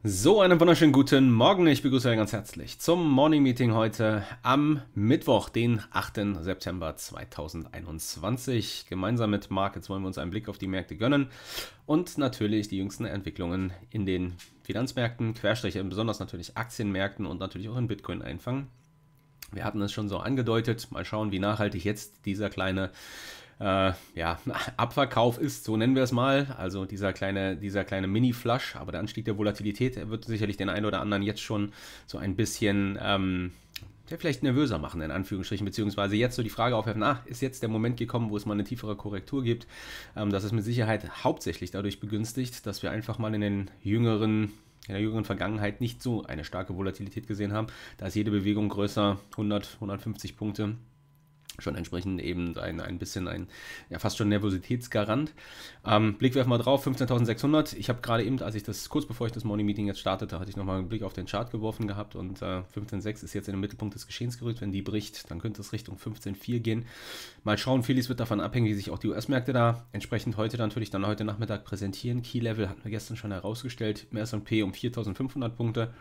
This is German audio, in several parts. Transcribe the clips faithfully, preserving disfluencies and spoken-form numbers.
So, einen wunderschönen guten Morgen. Ich begrüße euch ganz herzlich zum Morning Meeting heute am Mittwoch, den achten September zweitausendeinundzwanzig. Gemeinsam mit Markets wollen wir uns einen Blick auf die Märkte gönnen und natürlich die jüngsten Entwicklungen in den Finanzmärkten, Querstriche, besonders natürlich Aktienmärkten und natürlich auch in Bitcoin einfangen. Wir hatten es schon so angedeutet. Mal schauen, wie nachhaltig jetzt dieser kleine äh, ja, Abverkauf ist, so nennen wir es mal. Also dieser kleine, dieser kleine Mini-Flush, aber der Anstieg der Volatilität, der wird sicherlich den einen oder anderen jetzt schon so ein bisschen ähm, ja, vielleicht nervöser machen, in Anführungsstrichen, beziehungsweise jetzt so die Frage aufwerfen, ah, ist jetzt der Moment gekommen, wo es mal eine tiefere Korrektur gibt. Ähm, das ist mit Sicherheit hauptsächlich dadurch begünstigt, dass wir einfach mal in den jüngeren in der jüngeren Vergangenheit nicht so eine starke Volatilität gesehen haben. Da ist jede Bewegung größer, hundert, hundertfünfzig Punkte, schon entsprechend eben ein, ein bisschen ein, ja, fast schon Nervositätsgarant. Ähm, Blick werfen wir drauf, fünfzehntausendsechshundert. Ich habe gerade eben, als ich das, kurz bevor ich das Morning Meeting jetzt startete, hatte ich nochmal einen Blick auf den Chart geworfen gehabt und äh, fünfzehn Komma sechs ist jetzt in den Mittelpunkt des Geschehens gerückt. Wenn die bricht, dann könnte es Richtung fünfzehn Komma vier gehen. Mal schauen, vieles wird davon abhängen, wie sich auch die U S-Märkte da entsprechend heute natürlich dann heute Nachmittag präsentieren. Key Level hatten wir gestern schon herausgestellt, im S und P um viertausendfünfhundert Punkte.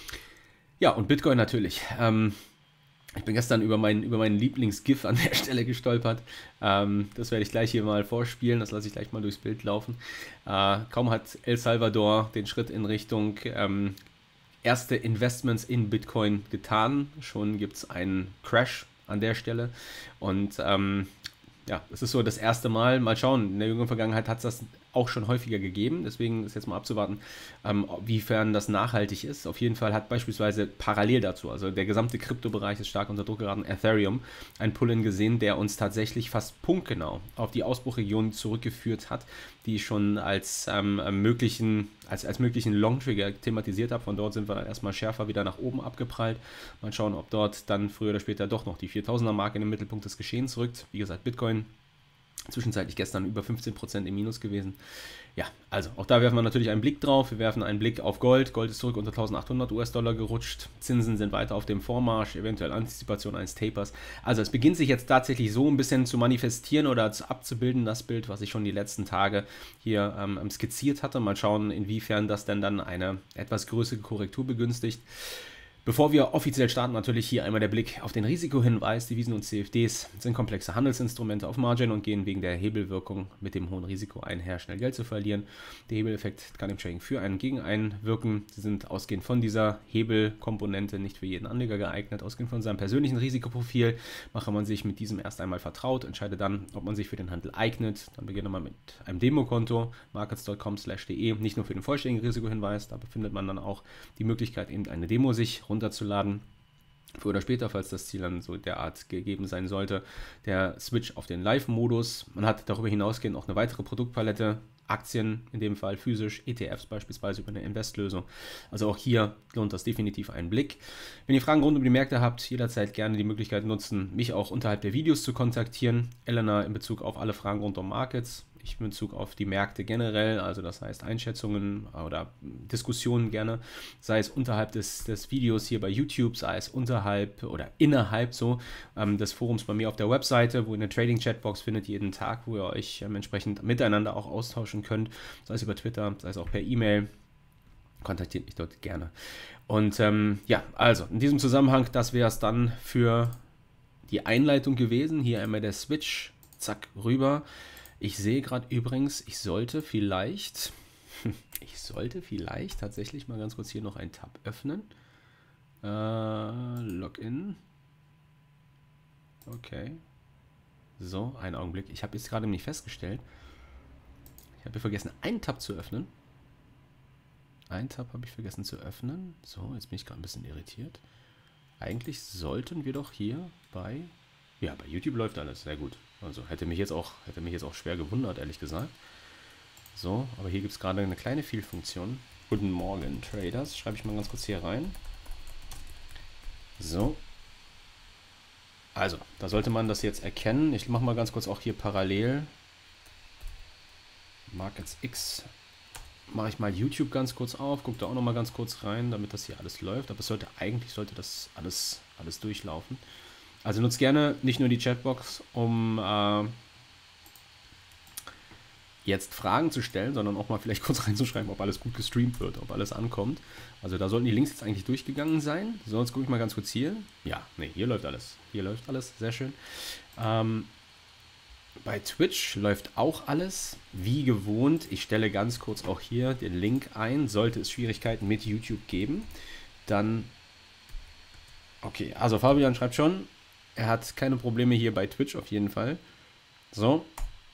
Ja, und Bitcoin natürlich. Ähm, Ich bin gestern über meinen, über meinen Lieblings-GIF an der Stelle gestolpert. Ähm, das werde ich gleich hier mal vorspielen. Das lasse ich gleich mal durchs Bild laufen. Äh, kaum hat El Salvador den Schritt in Richtung ähm, erste Investments in Bitcoin getan. Schon gibt es einen Crash an der Stelle. Und ähm, ja, es ist so das erste Mal. Mal schauen. In der jüngeren Vergangenheit hat es das auch schon häufiger gegeben. Deswegen ist jetzt mal abzuwarten, ähm, wiefern das nachhaltig ist. Auf jeden Fall hat beispielsweise parallel dazu, also der gesamte Kryptobereich ist stark unter Druck geraten, Ethereum, ein Pull-in gesehen, der uns tatsächlich fast punktgenau auf die Ausbruchregion zurückgeführt hat, die ich schon als ähm, möglichen, als, als möglichen Long-Trigger thematisiert habe. Von dort sind wir dann erstmal schärfer wieder nach oben abgeprallt. Mal schauen, ob dort dann früher oder später doch noch die viertausender-Marke in den Mittelpunkt des Geschehens rückt. Wie gesagt, Bitcoin zwischenzeitlich gestern über fünfzehn Prozent im Minus gewesen. Ja, also auch da werfen wir natürlich einen Blick drauf. Wir werfen einen Blick auf Gold. Gold ist zurück unter eintausendachthundert U S-Dollar gerutscht. Zinsen sind weiter auf dem Vormarsch, eventuell Antizipation eines Tapers. Also es beginnt sich jetzt tatsächlich so ein bisschen zu manifestieren oder abzubilden, das Bild, was ich schon die letzten Tage hier ähm, skizziert hatte. Mal schauen, inwiefern das denn dann eine etwas größere Korrektur begünstigt. Bevor wir offiziell starten, natürlich hier einmal der Blick auf den Risikohinweis. Devisen und C F Ds sind komplexe Handelsinstrumente auf Margin und gehen wegen der Hebelwirkung mit dem hohen Risiko einher, schnell Geld zu verlieren. Der Hebeleffekt kann im Trading für einen gegen einen wirken. Sie sind ausgehend von dieser Hebelkomponente nicht für jeden Anleger geeignet. Ausgehend von seinem persönlichen Risikoprofil mache man sich mit diesem erst einmal vertraut, entscheide dann, ob man sich für den Handel eignet. Dann beginne man mit einem Demokonto, markets punkt com slash de, nicht nur für den vollständigen Risikohinweis, da befindet man dann auch die Möglichkeit, eben eine Demo sich runterzuladen. Früher oder später, falls das Ziel dann so derart gegeben sein sollte, der Switch auf den Live-Modus. Man hat darüber hinausgehend auch eine weitere Produktpalette, Aktien in dem Fall physisch, E T Fs beispielsweise über eine Invest-Lösung. Also auch hier lohnt das definitiv einen Blick. Wenn ihr Fragen rund um die Märkte habt, jederzeit gerne die Möglichkeit nutzen, mich auch unterhalb der Videos zu kontaktieren. Elena in Bezug auf alle Fragen rund um Markets. Ich in Bezug auf die Märkte generell, also das heißt Einschätzungen oder Diskussionen gerne, sei es unterhalb des, des Videos hier bei YouTube, sei es unterhalb oder innerhalb so ähm, des Forums bei mir auf der Webseite, wo ihr eine Trading-Chatbox findet jeden Tag, wo ihr euch ähm, entsprechend miteinander auch austauschen könnt, sei es über Twitter, sei es auch per E-Mail. Kontaktiert mich dort gerne. Und ähm, ja, also in diesem Zusammenhang, das wäre es dann für die Einleitung gewesen. Hier einmal der Switch, zack, rüber. Ich sehe gerade übrigens, ich sollte vielleicht, ich sollte vielleicht tatsächlich mal ganz kurz hier noch einen Tab öffnen. Äh, Login. Okay. So, einen Augenblick. Ich habe jetzt gerade nicht festgestellt. Ich habe vergessen, einen Tab zu öffnen. Einen Tab habe ich vergessen zu öffnen. So, jetzt bin ich gerade ein bisschen irritiert. Eigentlich sollten wir doch hier bei... Ja, bei YouTube läuft alles. Sehr gut. Also hätte mich jetzt auch, hätte mich jetzt auch schwer gewundert, ehrlich gesagt. So, aber hier gibt es gerade eine kleine Fehlfunktion. Guten Morgen, Traders. Schreibe ich mal ganz kurz hier rein. So. Also, da sollte man das jetzt erkennen. Ich mache mal ganz kurz auch hier parallel. Markets X. Mache ich mal YouTube ganz kurz auf. Gucke da auch noch mal ganz kurz rein, damit das hier alles läuft. Aber es sollte, eigentlich sollte das alles, alles durchlaufen. Also nutzt gerne nicht nur die Chatbox, um, äh, jetzt Fragen zu stellen, sondern auch mal vielleicht kurz reinzuschreiben, ob alles gut gestreamt wird, ob alles ankommt. Also da sollten die Links jetzt eigentlich durchgegangen sein. So, jetzt gucke ich mal ganz kurz hier. Ja, nee, hier läuft alles. Hier läuft alles, sehr schön. Ähm, bei Twitch läuft auch alles wie gewohnt. Ich stelle ganz kurz auch hier den Link ein. Sollte es Schwierigkeiten mit YouTube geben, dann... Okay, also Fabian schreibt schon, er hat keine Probleme hier bei Twitch auf jeden Fall. So.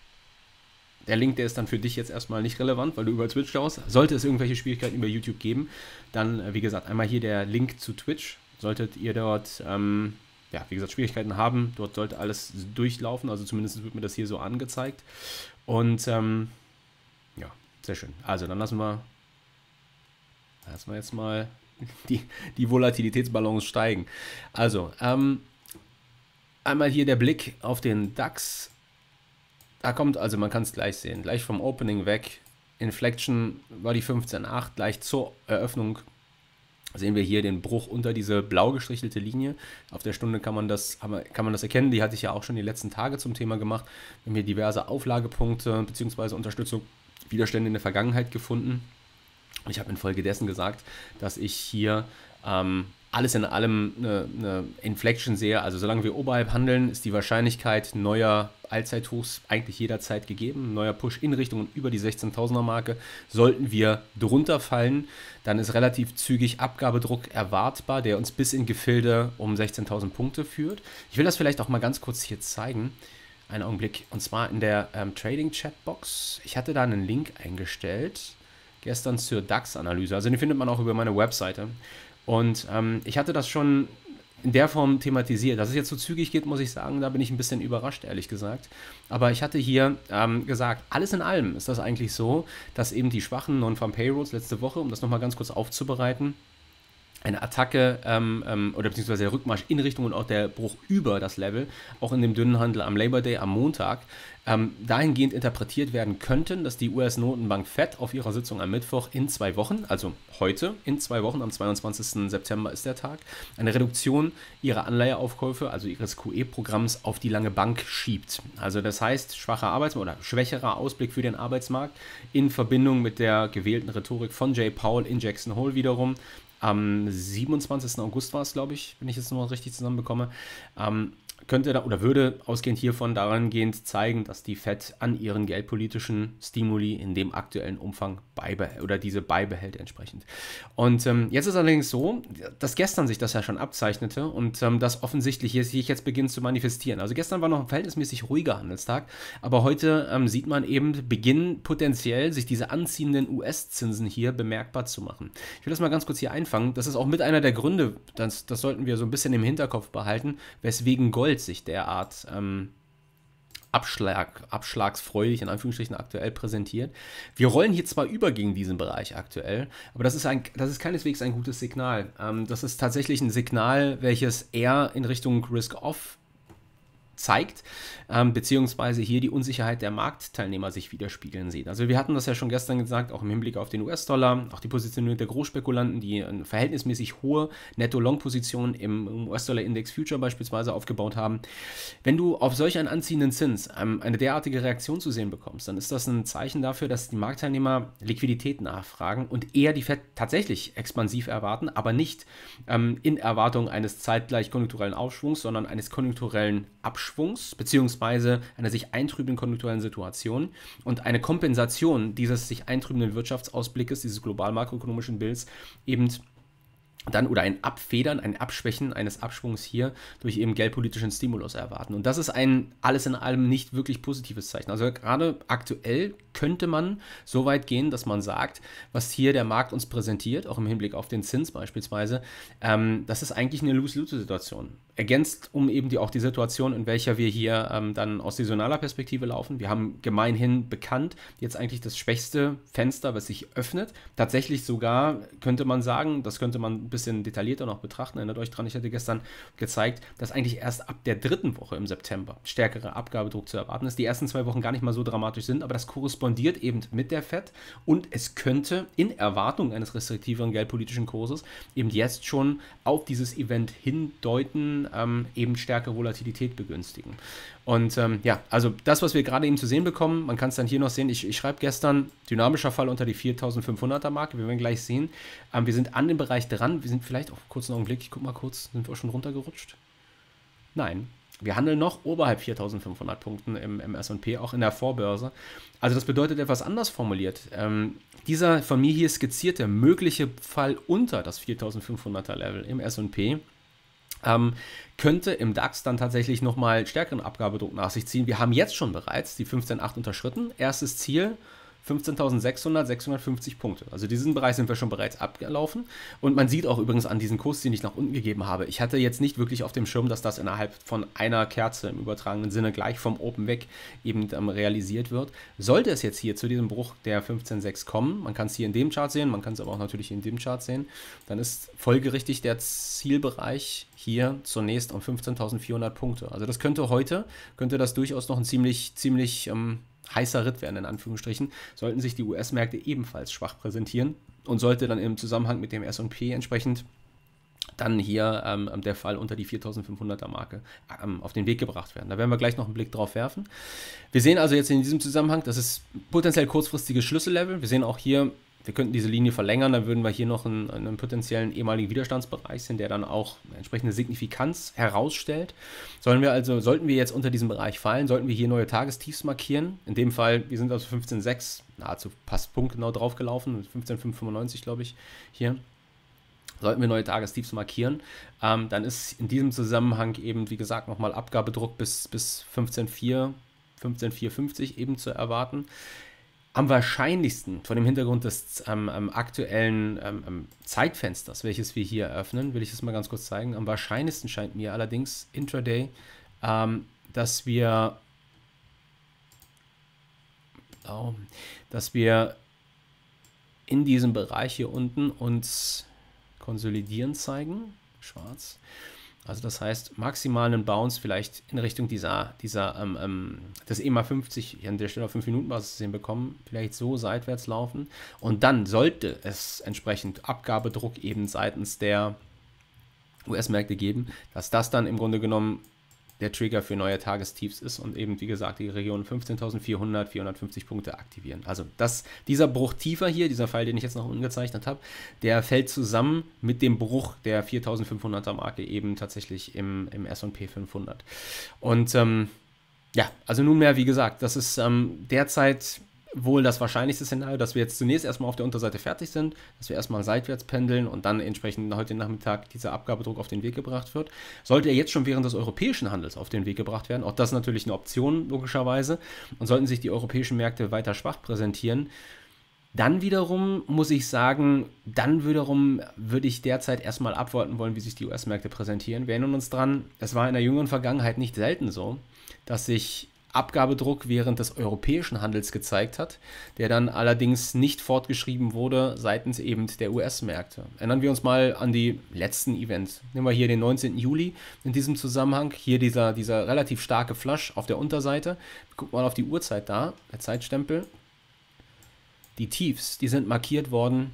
Der Link, der ist dann für dich jetzt erstmal nicht relevant, weil du über Twitch schaust. Sollte es irgendwelche Schwierigkeiten über YouTube geben, dann, wie gesagt, einmal hier der Link zu Twitch. Solltet ihr dort, ähm, ja, wie gesagt, Schwierigkeiten haben, dort sollte alles durchlaufen. Also zumindest wird mir das hier so angezeigt. Und, ähm, ja, sehr schön. Also, dann lassen wir, lassen wir jetzt mal die, die Volatilitätsbalance steigen. Also, ähm, einmal hier der Blick auf den DAX. Da kommt, also man kann es gleich sehen, gleich vom Opening weg. Inflection war die fünfzehn Komma acht, gleich zur Eröffnung sehen wir hier den Bruch unter diese blau gestrichelte Linie. Auf der Stunde kann man das, kann man das erkennen, die hatte ich ja auch schon die letzten Tage zum Thema gemacht. Wir haben hier diverse Auflagepunkte bzw. Unterstützung, Widerstände in der Vergangenheit gefunden. Ich habe infolgedessen gesagt, dass ich hier ähm, alles in allem eine, eine Inflection sehe. Also solange wir oberhalb handeln, ist die Wahrscheinlichkeit neuer Allzeithochs eigentlich jederzeit gegeben. Ein neuer Push in Richtung über die sechzehntausender Marke. Sollten wir drunter fallen, dann ist relativ zügig Abgabedruck erwartbar, der uns bis in Gefilde um sechzehntausend Punkte führt. Ich will das vielleicht auch mal ganz kurz hier zeigen. Einen Augenblick. Und zwar in der ähm, Trading-Chatbox. Ich hatte da einen Link eingestellt gestern zur DAX-Analyse. Also den findet man auch über meine Webseite. Und ähm, ich hatte das schon in der Form thematisiert. Dass es jetzt so zügig geht, muss ich sagen, da bin ich ein bisschen überrascht, ehrlich gesagt. Aber ich hatte hier ähm, gesagt, alles in allem ist das eigentlich so, dass eben die schwachen Non-Farm-Payrolls letzte Woche, um das nochmal ganz kurz aufzubereiten, eine Attacke ähm, ähm, oder beziehungsweise der Rückmarsch in Richtung und auch der Bruch über das Level, auch in dem dünnen Handel am Labor Day am Montag, ähm, dahingehend interpretiert werden könnten, dass die U S-Notenbank Fed auf ihrer Sitzung am Mittwoch in zwei Wochen, also heute in zwei Wochen, am zweiundzwanzigsten September ist der Tag, eine Reduktion ihrer Anleiheaufkäufe, also ihres Q E-Programms, auf die lange Bank schiebt. Also das heißt, schwacher Arbeitsmarkt oder schwächerer Ausblick für den Arbeitsmarkt in Verbindung mit der gewählten Rhetorik von Jay Powell in Jackson Hole wiederum. Am siebenundzwanzigsten August war es, glaube ich, wenn ich jetzt noch richtig zusammenbekomme, ähm, könnte da, oder würde ausgehend hiervon darangehend zeigen, dass die Fed an ihren geldpolitischen Stimuli in dem aktuellen Umfang beibehält oder diese beibehält entsprechend. Und ähm, jetzt ist allerdings so, dass gestern sich das ja schon abzeichnete und ähm, das offensichtlich hier sich jetzt beginnt zu manifestieren. Also gestern war noch ein verhältnismäßig ruhiger Handelstag, aber heute ähm, sieht man eben, beginnen potenziell sich diese anziehenden U S-Zinsen hier bemerkbar zu machen. Ich will das mal ganz kurz hier einfangen. Das ist auch mit einer der Gründe, das, das sollten wir so ein bisschen im Hinterkopf behalten, weswegen Gold sich derart ähm, Abschlag, abschlagsfreudig in Anführungsstrichen aktuell präsentiert. Wir rollen hier zwar über gegen diesen Bereich aktuell, aber das ist, ein, das ist keineswegs ein gutes Signal. Ähm, das ist tatsächlich ein Signal, welches eher in Richtung Risk-Off zeigt, ähm, beziehungsweise hier die Unsicherheit der Marktteilnehmer sich widerspiegeln sieht. Also wir hatten das ja schon gestern gesagt, auch im Hinblick auf den U S-Dollar, auch die Positionierung der Großspekulanten, die eine verhältnismäßig hohe Netto-Long-Position im U S-Dollar-Index Future beispielsweise aufgebaut haben. Wenn du auf solch einen anziehenden Zins ähm, eine derartige Reaktion zu sehen bekommst, dann ist das ein Zeichen dafür, dass die Marktteilnehmer Liquidität nachfragen und eher die Fed tatsächlich expansiv erwarten, aber nicht ähm, in Erwartung eines zeitgleich konjunkturellen Aufschwungs, sondern eines konjunkturellen Abschwungs, beziehungsweise einer sich eintrübenden konjunkturellen Situation und eine Kompensation dieses sich eintrübenden Wirtschaftsausblickes, dieses global makroökonomischen Bilds eben dann oder ein Abfedern, ein Abschwächen eines Abschwungs hier durch eben geldpolitischen Stimulus erwarten. Und das ist ein alles in allem nicht wirklich positives Zeichen. Also gerade aktuell könnte man so weit gehen, dass man sagt, was hier der Markt uns präsentiert, auch im Hinblick auf den Zins beispielsweise, ähm, das ist eigentlich eine Lose-Lose-Situation. Ergänzt um eben die, auch die Situation, in welcher wir hier ähm, dann aus saisonaler Perspektive laufen. Wir haben gemeinhin bekannt jetzt eigentlich das schwächste Fenster, was sich öffnet. Tatsächlich sogar könnte man sagen, das könnte man ein bisschen detaillierter noch betrachten. Erinnert euch dran, ich hatte gestern gezeigt, dass eigentlich erst ab der dritten Woche im September stärkerer Abgabedruck zu erwarten ist. Die ersten zwei Wochen gar nicht mal so dramatisch sind, aber das korrespondiert eben mit der Fed und es könnte in Erwartung eines restriktiveren geldpolitischen Kurses eben jetzt schon auf dieses Event hindeuten, ähm, eben stärkere Volatilität begünstigen. Und ähm, ja, also das, was wir gerade eben zu sehen bekommen, man kann es dann hier noch sehen, ich, ich schreibe gestern, dynamischer Fall unter die viertausendfünfhunderter Marke, wir werden gleich sehen. Ähm, wir sind an dem Bereich dran, wir sind vielleicht auch kurz einen Augenblick, ich gucke mal kurz, sind wir auch schon runtergerutscht? Nein, wir handeln noch oberhalb viertausendfünfhundert Punkten im, im S und P, auch in der Vorbörse. Also das bedeutet etwas anders formuliert. Ähm, dieser von mir hier skizzierte mögliche Fall unter das viertausendfünfhunderter Level im S und P Ähm, könnte im DAX dann tatsächlich nochmal stärkeren Abgabedruck nach sich ziehen. Wir haben jetzt schon bereits die fünfzehn Komma acht unterschritten. Erstes Ziel fünfzehntausendsechshundert, sechshundertfünfzig Punkte. Also diesen Bereich sind wir schon bereits abgelaufen. Und man sieht auch übrigens an diesem Kurs, den ich nach unten gegeben habe, ich hatte jetzt nicht wirklich auf dem Schirm, dass das innerhalb von einer Kerze im übertragenen Sinne gleich vom Open weg eben ähm, realisiert wird. Sollte es jetzt hier zu diesem Bruch der fünfzehn Komma sechs kommen, man kann es hier in dem Chart sehen, man kann es aber auch natürlich in dem Chart sehen, dann ist folgerichtig der Zielbereich hier zunächst um fünfzehntausendvierhundert Punkte. Also das könnte heute, könnte das durchaus noch ein ziemlich, ziemlich ähm, heißer Ritt werden, in Anführungsstrichen, sollten sich die U S-Märkte ebenfalls schwach präsentieren und sollte dann im Zusammenhang mit dem S und P entsprechend dann hier ähm, der Fall unter die viertausendfünfhunderter Marke ähm, auf den Weg gebracht werden. Da werden wir gleich noch einen Blick drauf werfen. Wir sehen also jetzt in diesem Zusammenhang, das ist potenziell kurzfristiges Schlüssellevel. Wir sehen auch hier, wir könnten diese Linie verlängern, dann würden wir hier noch einen, einen potenziellen ehemaligen Widerstandsbereich sehen, der dann auch entsprechende Signifikanz herausstellt. Sollen wir also, sollten wir jetzt unter diesem Bereich fallen, sollten wir hier neue Tagestiefs markieren. In dem Fall, wir sind also fünfzehn Komma sechs, nahezu fast punktgenau draufgelaufen, fünfzehn Komma fünfhundertfünfundneunzig glaube ich hier. Sollten wir neue Tagestiefs markieren, ähm, dann ist in diesem Zusammenhang eben, wie gesagt, nochmal Abgabedruck bis, bis fünfzehn Komma vier, fünfzehn Komma vierhundertfünfzig eben zu erwarten. Am wahrscheinlichsten, vor dem Hintergrund des ähm, ähm, aktuellen ähm, Zeitfensters, welches wir hier eröffnen, will ich das mal ganz kurz zeigen. Am wahrscheinlichsten scheint mir allerdings intraday, ähm, dass wir, oh, dass wir in diesem Bereich hier unten uns konsolidieren zeigen. Schwarz. Also das heißt, maximal einen Bounce vielleicht in Richtung dieser, dieser ähm, ähm, das E M A fünfzig an der Stelle auf fünf Minuten Basis sehen bekommen, vielleicht so seitwärts laufen. Und dann sollte es entsprechend Abgabedruck eben seitens der U S-Märkte geben, dass das dann im Grunde genommen der Trigger für neue Tagestiefs ist und eben, wie gesagt, die Region fünfzehntausendvierhundert, vierhundertfünfzig Punkte aktivieren. Also das, dieser Bruch tiefer hier, dieser Pfeil, den ich jetzt noch unten gezeichnet habe, der fällt zusammen mit dem Bruch der viertausendfünfhunderter Marke eben tatsächlich im, im S und P fünfhundert. Und ähm, ja, also nunmehr, wie gesagt, das ist ähm, derzeit wohl das wahrscheinlichste Szenario, dass wir jetzt zunächst erstmal auf der Unterseite fertig sind, dass wir erstmal seitwärts pendeln und dann entsprechend heute Nachmittag dieser Abgabedruck auf den Weg gebracht wird. Sollte er jetzt schon während des europäischen Handels auf den Weg gebracht werden, auch das ist natürlich eine Option logischerweise, und sollten sich die europäischen Märkte weiter schwach präsentieren, dann wiederum muss ich sagen, dann wiederum würde ich derzeit erstmal abwarten wollen, wie sich die U S-Märkte präsentieren. Wir erinnern uns dran, es war in der jüngeren Vergangenheit nicht selten so, dass sich Abgabedruck während des europäischen Handels gezeigt hat, der dann allerdings nicht fortgeschrieben wurde seitens eben der U S-Märkte. Erinnern wir uns mal an die letzten Events. Nehmen wir hier den neunzehnten Juli in diesem Zusammenhang. Hier dieser, dieser relativ starke Flush auf der Unterseite. Guck mal auf die Uhrzeit da, der Zeitstempel. Die Tiefs, die sind markiert worden,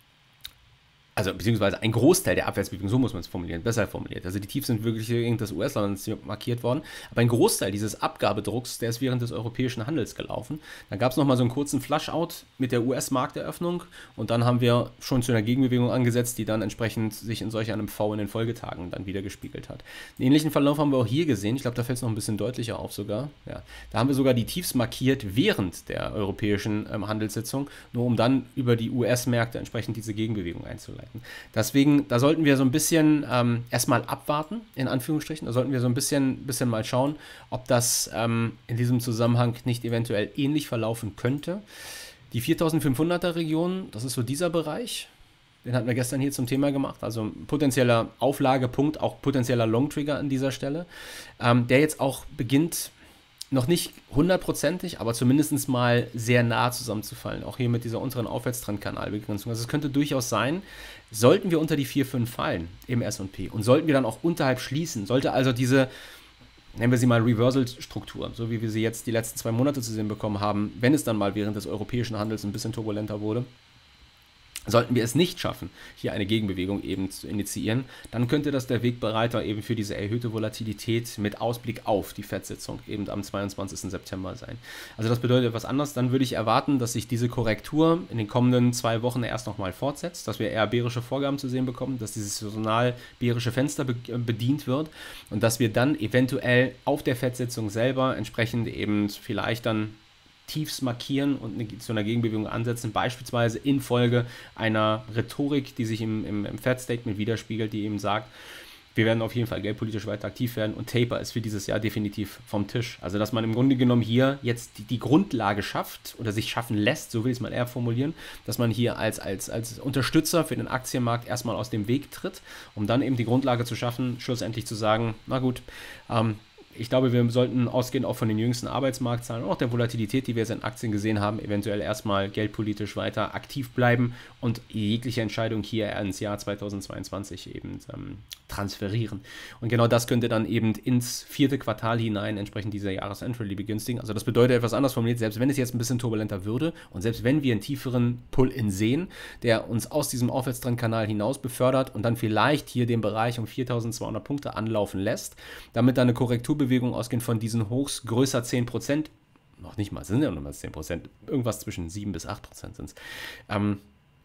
also beziehungsweise ein Großteil der Abwärtsbewegung, so muss man es formulieren, besser formuliert. Also die Tiefs sind wirklich während des U S-Landes markiert worden, aber ein Großteil dieses Abgabedrucks, der ist während des europäischen Handels gelaufen. Dann gab es nochmal so einen kurzen Flushout mit der U S-Markteröffnung und dann haben wir schon zu einer Gegenbewegung angesetzt, die dann entsprechend sich in solch einem V in den Folgetagen dann wieder gespiegelt hat. Einen ähnlichen Verlauf haben wir auch hier gesehen, ich glaube, da fällt es noch ein bisschen deutlicher auf sogar. Ja. Da haben wir sogar die Tiefs markiert während der europäischen ähm, Handelssitzung, nur um dann über die U S-Märkte entsprechend diese Gegenbewegung einzuleiten. Deswegen, da sollten wir so ein bisschen ähm, erstmal abwarten, in Anführungsstrichen. Da sollten wir so ein bisschen, bisschen mal schauen, ob das ähm, in diesem Zusammenhang nicht eventuell ähnlich verlaufen könnte. Die viertausendfünfhunderter Region, das ist so dieser Bereich, den hatten wir gestern hier zum Thema gemacht, also ein potenzieller Auflagepunkt, auch potenzieller Long-Trigger an dieser Stelle, ähm, der jetzt auch beginnt, noch nicht hundertprozentig, aber zumindest mal sehr nah zusammenzufallen. Auch hier mit dieser unteren Aufwärtstrendkanalbegrenzung. Also es könnte durchaus sein, sollten wir unter die vier Komma fünf fallen im S und P und sollten wir dann auch unterhalb schließen, sollte also diese, nennen wir sie mal Reversal-Struktur, so wie wir sie jetzt die letzten zwei Monate zu sehen bekommen haben, wenn es dann mal während des europäischen Handels ein bisschen turbulenter wurde, sollten wir es nicht schaffen, hier eine Gegenbewegung eben zu initiieren, dann könnte das der Wegbereiter eben für diese erhöhte Volatilität mit Ausblick auf die Fed-Sitzung eben am zweiundzwanzigsten September sein. Also das bedeutet etwas anderes. Dann würde ich erwarten, dass sich diese Korrektur in den kommenden zwei Wochen erst nochmal fortsetzt, dass wir eher bärische Vorgaben zu sehen bekommen, dass dieses saisonal bärische Fenster be bedient wird und dass wir dann eventuell auf der Fed-Sitzung selber entsprechend eben vielleicht dann Tiefs markieren und eine, zu einer Gegenbewegung ansetzen, beispielsweise infolge einer Rhetorik, die sich im, im, im Fed-Statement widerspiegelt, die eben sagt, wir werden auf jeden Fall geldpolitisch weiter aktiv werden und Taper ist für dieses Jahr definitiv vom Tisch. Also dass man im Grunde genommen hier jetzt die, die Grundlage schafft oder sich schaffen lässt, so will ich es mal eher formulieren, dass man hier als, als, als Unterstützer für den Aktienmarkt erstmal aus dem Weg tritt, um dann eben die Grundlage zu schaffen, schlussendlich zu sagen, na gut, ähm, ich glaube, wir sollten ausgehend auch von den jüngsten Arbeitsmarktzahlen und auch der Volatilität, die wir jetzt in Aktien gesehen haben, eventuell erstmal geldpolitisch weiter aktiv bleiben und jegliche Entscheidung hier ins Jahr zweitausendzweiundzwanzig eben ähm, transferieren. Und genau das könnte dann eben ins vierte Quartal hinein entsprechend dieser Jahresendrally begünstigen. Also das bedeutet etwas anders formuliert, selbst wenn es jetzt ein bisschen turbulenter würde und selbst wenn wir einen tieferen Pull-in sehen, der uns aus diesem Aufwärtstrendkanal hinaus befördert und dann vielleicht hier den Bereich um viertausendzweihundert Punkte anlaufen lässt, damit dann eine Korrektur Bewegung ausgehend von diesen Hochs größer zehn Prozent, noch nicht mal, sind ja noch mal zehn Prozent, irgendwas zwischen sieben bis acht Prozent sind es, ähm,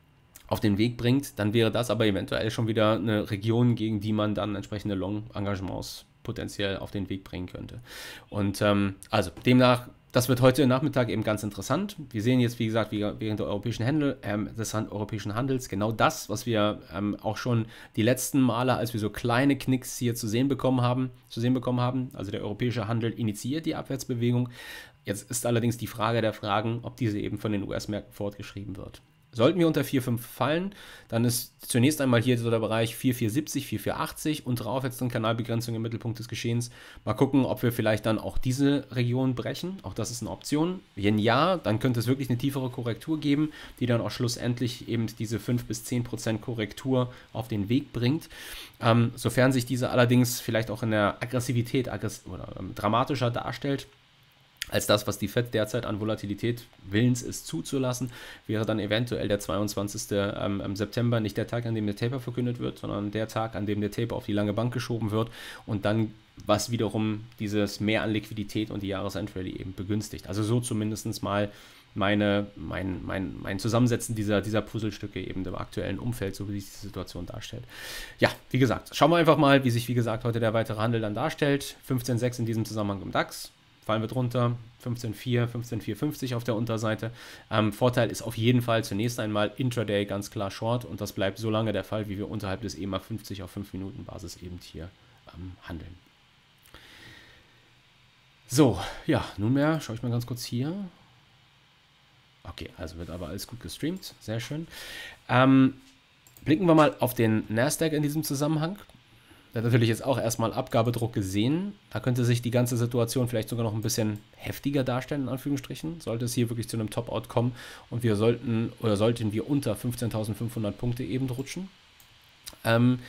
auf den Weg bringt, dann wäre das aber eventuell schon wieder eine Region, gegen die man dann entsprechende Long-Engagements potenziell auf den Weg bringen könnte. Und ähm, also demnach, das wird heute Nachmittag eben ganz interessant. Wir sehen jetzt, wie gesagt, während der europäischen Handel, ähm, des europäischen Handels genau das, was wir ähm, auch schon die letzten Male, als wir so kleine Knicks hier zu sehen bekommen haben, zu sehen bekommen haben. Also der europäische Handel initiiert die Abwärtsbewegung. Jetzt ist allerdings die Frage der Fragen, ob diese eben von den U S-Märkten fortgeschrieben wird. Sollten wir unter vier Komma fünf fallen, dann ist zunächst einmal hier so der Bereich vier Komma vier siebzig, vier Komma vier achtzig, untere Aufwärtstrendkanalbegrenzung im Mittelpunkt des Geschehens. Mal gucken, ob wir vielleicht dann auch diese Region brechen. Auch das ist eine Option. Wenn ja, dann könnte es wirklich eine tiefere Korrektur geben, die dann auch schlussendlich eben diese fünf bis zehn Prozent Korrektur auf den Weg bringt. Ähm, sofern sich diese allerdings vielleicht auch in der Aggressivität aggress oder ähm, dramatischer darstellt, als das, was die Fed derzeit an Volatilität willens ist zuzulassen, wäre dann eventuell der zweiundzwanzigste Ähm, September nicht der Tag, an dem der Taper verkündet wird, sondern der Tag, an dem der Taper auf die lange Bank geschoben wird und dann, was wiederum dieses Mehr an Liquidität und die Jahresendrally eben begünstigt. Also so zumindest mal meine, mein, mein, mein Zusammensetzen dieser, dieser Puzzlestücke eben im aktuellen Umfeld, so wie sich die Situation darstellt. Ja, wie gesagt, schauen wir einfach mal, wie sich, wie gesagt, heute der weitere Handel dann darstellt. fünfzehn Komma sechs in diesem Zusammenhang im DAX. Fallen wir drunter, fünfzehn Komma vier, fünfzehn Komma vierhundertfünfzig auf der Unterseite. Ähm, Vorteil ist auf jeden Fall zunächst einmal Intraday ganz klar Short und das bleibt so lange der Fall, wie wir unterhalb des E M A fünfzig auf fünf Minuten Basis eben hier ähm, handeln. So, ja, nunmehr schaue ich mal ganz kurz hier. Okay, also wird aber alles gut gestreamt, sehr schön. Ähm, blicken wir mal auf den Nasdaq in diesem Zusammenhang. Der hat natürlich jetzt auch erstmal Abgabedruck gesehen. Da könnte sich die ganze Situation vielleicht sogar noch ein bisschen heftiger darstellen, in Anführungsstrichen. Sollte es hier wirklich zu einem Top-Out kommen und wir sollten oder sollten wir unter fünfzehntausendfünfhundert Punkte eben rutschen. Ähm,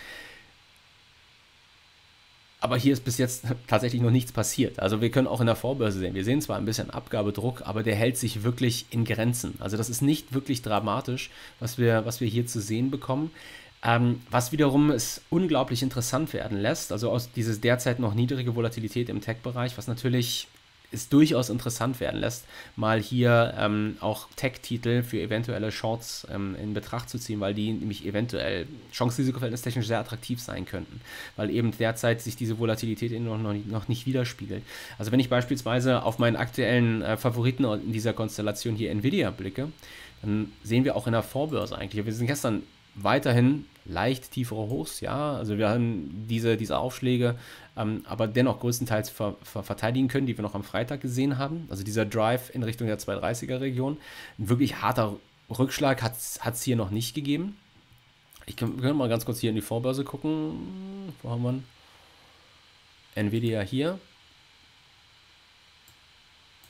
aber hier ist bis jetzt tatsächlich noch nichts passiert. Also wir können auch in der Vorbörse sehen, wir sehen zwar ein bisschen Abgabedruck, aber der hält sich wirklich in Grenzen. Also das ist nicht wirklich dramatisch, was wir, was wir hier zu sehen bekommen. Ähm, was wiederum es unglaublich interessant werden lässt, also aus dieses derzeit noch niedrige Volatilität im Tech-Bereich, was natürlich es durchaus interessant werden lässt, mal hier ähm, auch Tech-Titel für eventuelle Shorts ähm, in Betracht zu ziehen, weil die nämlich eventuell chance-risiko-verhältnistechnisch sehr attraktiv sein könnten, weil eben derzeit sich diese Volatilität noch, noch, noch nicht widerspiegelt. Also wenn ich beispielsweise auf meinen aktuellen äh, Favoriten in dieser Konstellation hier Nvidia blicke, dann sehen wir auch in der Vorbörse eigentlich, wir sind gestern weiterhin leicht tiefere Hochs, ja, also wir haben diese, diese Aufschläge, ähm, aber dennoch größtenteils ver, ver, verteidigen können, die wir noch am Freitag gesehen haben. Also dieser Drive in Richtung der zweihundertdreißiger Region, ein wirklich harter Rückschlag hat es hier noch nicht gegeben. Ich kann, wir können mal ganz kurz hier in die Vorbörse gucken. Wo haben wir Nvidia hier?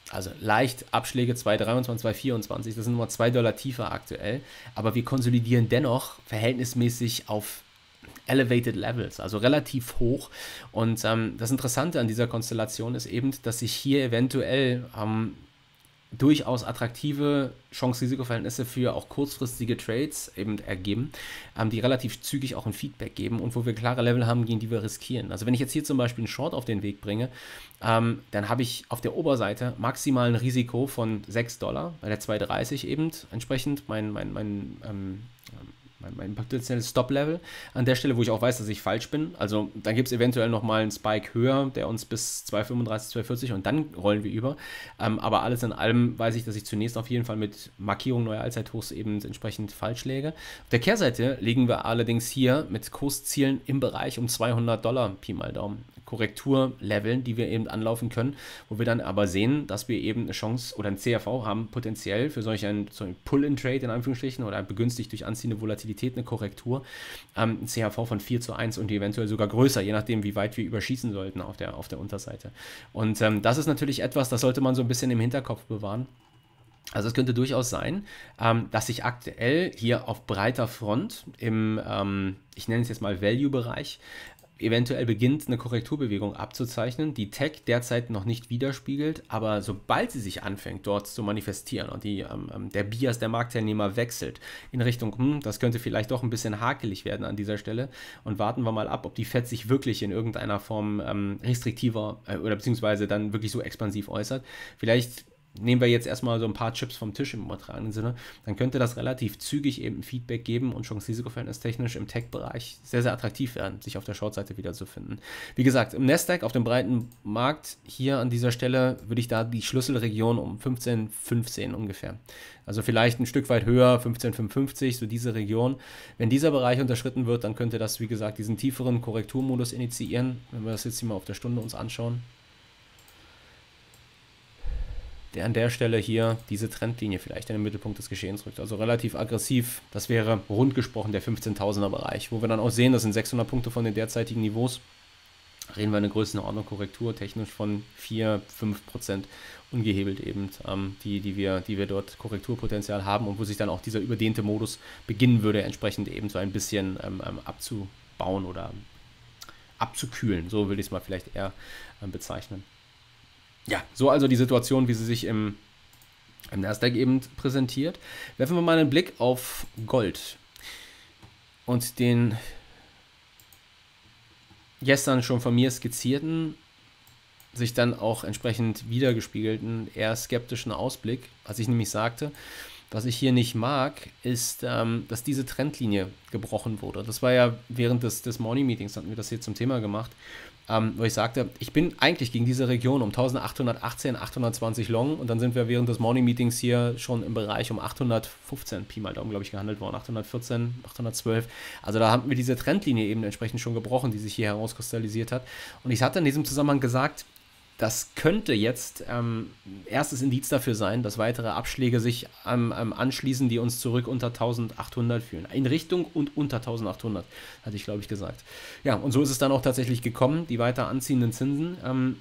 Also leicht Abschläge zwei Komma dreiundzwanzig, zwei Komma vierundzwanzig, das sind nur zwei Dollar tiefer aktuell, aber wir konsolidieren dennoch verhältnismäßig auf elevated levels, also relativ hoch. Und ähm, das Interessante an dieser Konstellation ist eben, dass sich hier eventuell ähm, durchaus attraktive Chance-Risiko-Verhältnisse für auch kurzfristige Trades eben ergeben, ähm, die relativ zügig auch ein Feedback geben und wo wir klare Level haben, gegen die wir riskieren. Also wenn ich jetzt hier zum Beispiel einen Short auf den Weg bringe, ähm, dann habe ich auf der Oberseite maximal ein Risiko von sechs Dollar, bei der zwei Komma dreißig eben entsprechend mein, mein, mein ähm, mein, mein potenzielles Stop-Level an der Stelle, wo ich auch weiß, dass ich falsch bin. Also dann gibt es eventuell nochmal einen Spike höher, der uns bis zwei Komma fünfunddreißig, zwei Komma vierzig und dann rollen wir über. Ähm, aber alles in allem weiß ich, dass ich zunächst auf jeden Fall mit Markierung neuer Allzeithochs eben entsprechend falsch läge. Auf der Kehrseite liegen wir allerdings hier mit Kurszielen im Bereich um zweihundert Dollar, Pi mal Daumen. Korrekturleveln, die wir eben anlaufen können, wo wir dann aber sehen, dass wir eben eine Chance oder ein C R V haben, potenziell für solch einen, so einen Pull-in-Trade in Anführungsstrichen oder begünstigt durch anziehende Volatilität eine Korrektur, ähm, ein C R V von vier zu eins und eventuell sogar größer, je nachdem, wie weit wir überschießen sollten auf der, auf der Unterseite. Und ähm, das ist natürlich etwas, das sollte man so ein bisschen im Hinterkopf bewahren. Also es könnte durchaus sein, ähm, dass sich aktuell hier auf breiter Front im, ähm, ich nenne es jetzt mal Value-Bereich, eventuell beginnt eine Korrekturbewegung abzuzeichnen, die Tech derzeit noch nicht widerspiegelt, aber sobald sie sich anfängt, dort zu manifestieren und die, ähm, der Bias der Marktteilnehmer wechselt in Richtung, hm, das könnte vielleicht doch ein bisschen hakelig werden an dieser Stelle und warten wir mal ab, ob die Fed sich wirklich in irgendeiner Form ähm, restriktiver äh, oder beziehungsweise dann wirklich so expansiv äußert. Vielleicht nehmen wir jetzt erstmal so ein paar Chips vom Tisch im übertragenen Sinne, dann könnte das relativ zügig eben ein Feedback geben und Chance-Risiko-Verhältnis technisch im Tech-Bereich sehr, sehr attraktiv werden, sich auf der Short-Seite wiederzufinden. Wie gesagt, im Nasdaq, auf dem breiten Markt, hier an dieser Stelle würde ich da die Schlüsselregion um fünfzehn Komma fünf sehen ungefähr. Also vielleicht ein Stück weit höher, fünfzehn Komma fünfundfünfzig, so diese Region. Wenn dieser Bereich unterschritten wird, dann könnte das, wie gesagt, diesen tieferen Korrekturmodus initiieren, wenn wir das jetzt hier mal auf der Stunde uns anschauen, der an der Stelle hier diese Trendlinie vielleicht in den Mittelpunkt des Geschehens rückt. Also relativ aggressiv. Das wäre rund gesprochen der fünfzehntausender Bereich, wo wir dann auch sehen, das sind sechshundert Punkte von den derzeitigen Niveaus. Reden wir eine Größenordnung Korrektur technisch von vier, fünf Prozent ungehebelt eben, ähm, die, die, wir, die wir dort Korrekturpotenzial haben und wo sich dann auch dieser überdehnte Modus beginnen würde, entsprechend eben so ein bisschen ähm, abzubauen oder abzukühlen. So würde ich es mal vielleicht eher ähm, bezeichnen. Ja, so also die Situation, wie sie sich im, im Nasdaq eben präsentiert. Werfen wir mal einen Blick auf Gold und den gestern schon von mir skizzierten, sich dann auch entsprechend wiedergespiegelten, eher skeptischen Ausblick, als ich nämlich sagte, was ich hier nicht mag, ist, ähm, dass diese Trendlinie gebrochen wurde. Das war ja während des, des Morning Meetings, hatten wir das hier zum Thema gemacht, ähm, wo ich sagte, ich bin eigentlich gegen diese Region um eintausendachthundertachtzehn, achthundertzwanzig long und dann sind wir während des Morning Meetings hier schon im Bereich um achthundertfünfzehn, Pi mal Daumen, glaube ich, gehandelt worden, achthundertvierzehn, achthundertzwölf. Also da haben wir diese Trendlinie eben entsprechend schon gebrochen, die sich hier herauskristallisiert hat. Und ich hatte in diesem Zusammenhang gesagt, das könnte jetzt ähm, erstes Indiz dafür sein, dass weitere Abschläge sich ähm, ähm, anschließen, die uns zurück unter eintausendachthundert führen. In Richtung und unter eintausendachthundert, hatte ich, glaube ich, gesagt. Ja, und so ist es dann auch tatsächlich gekommen. Die weiter anziehenden Zinsen, ähm,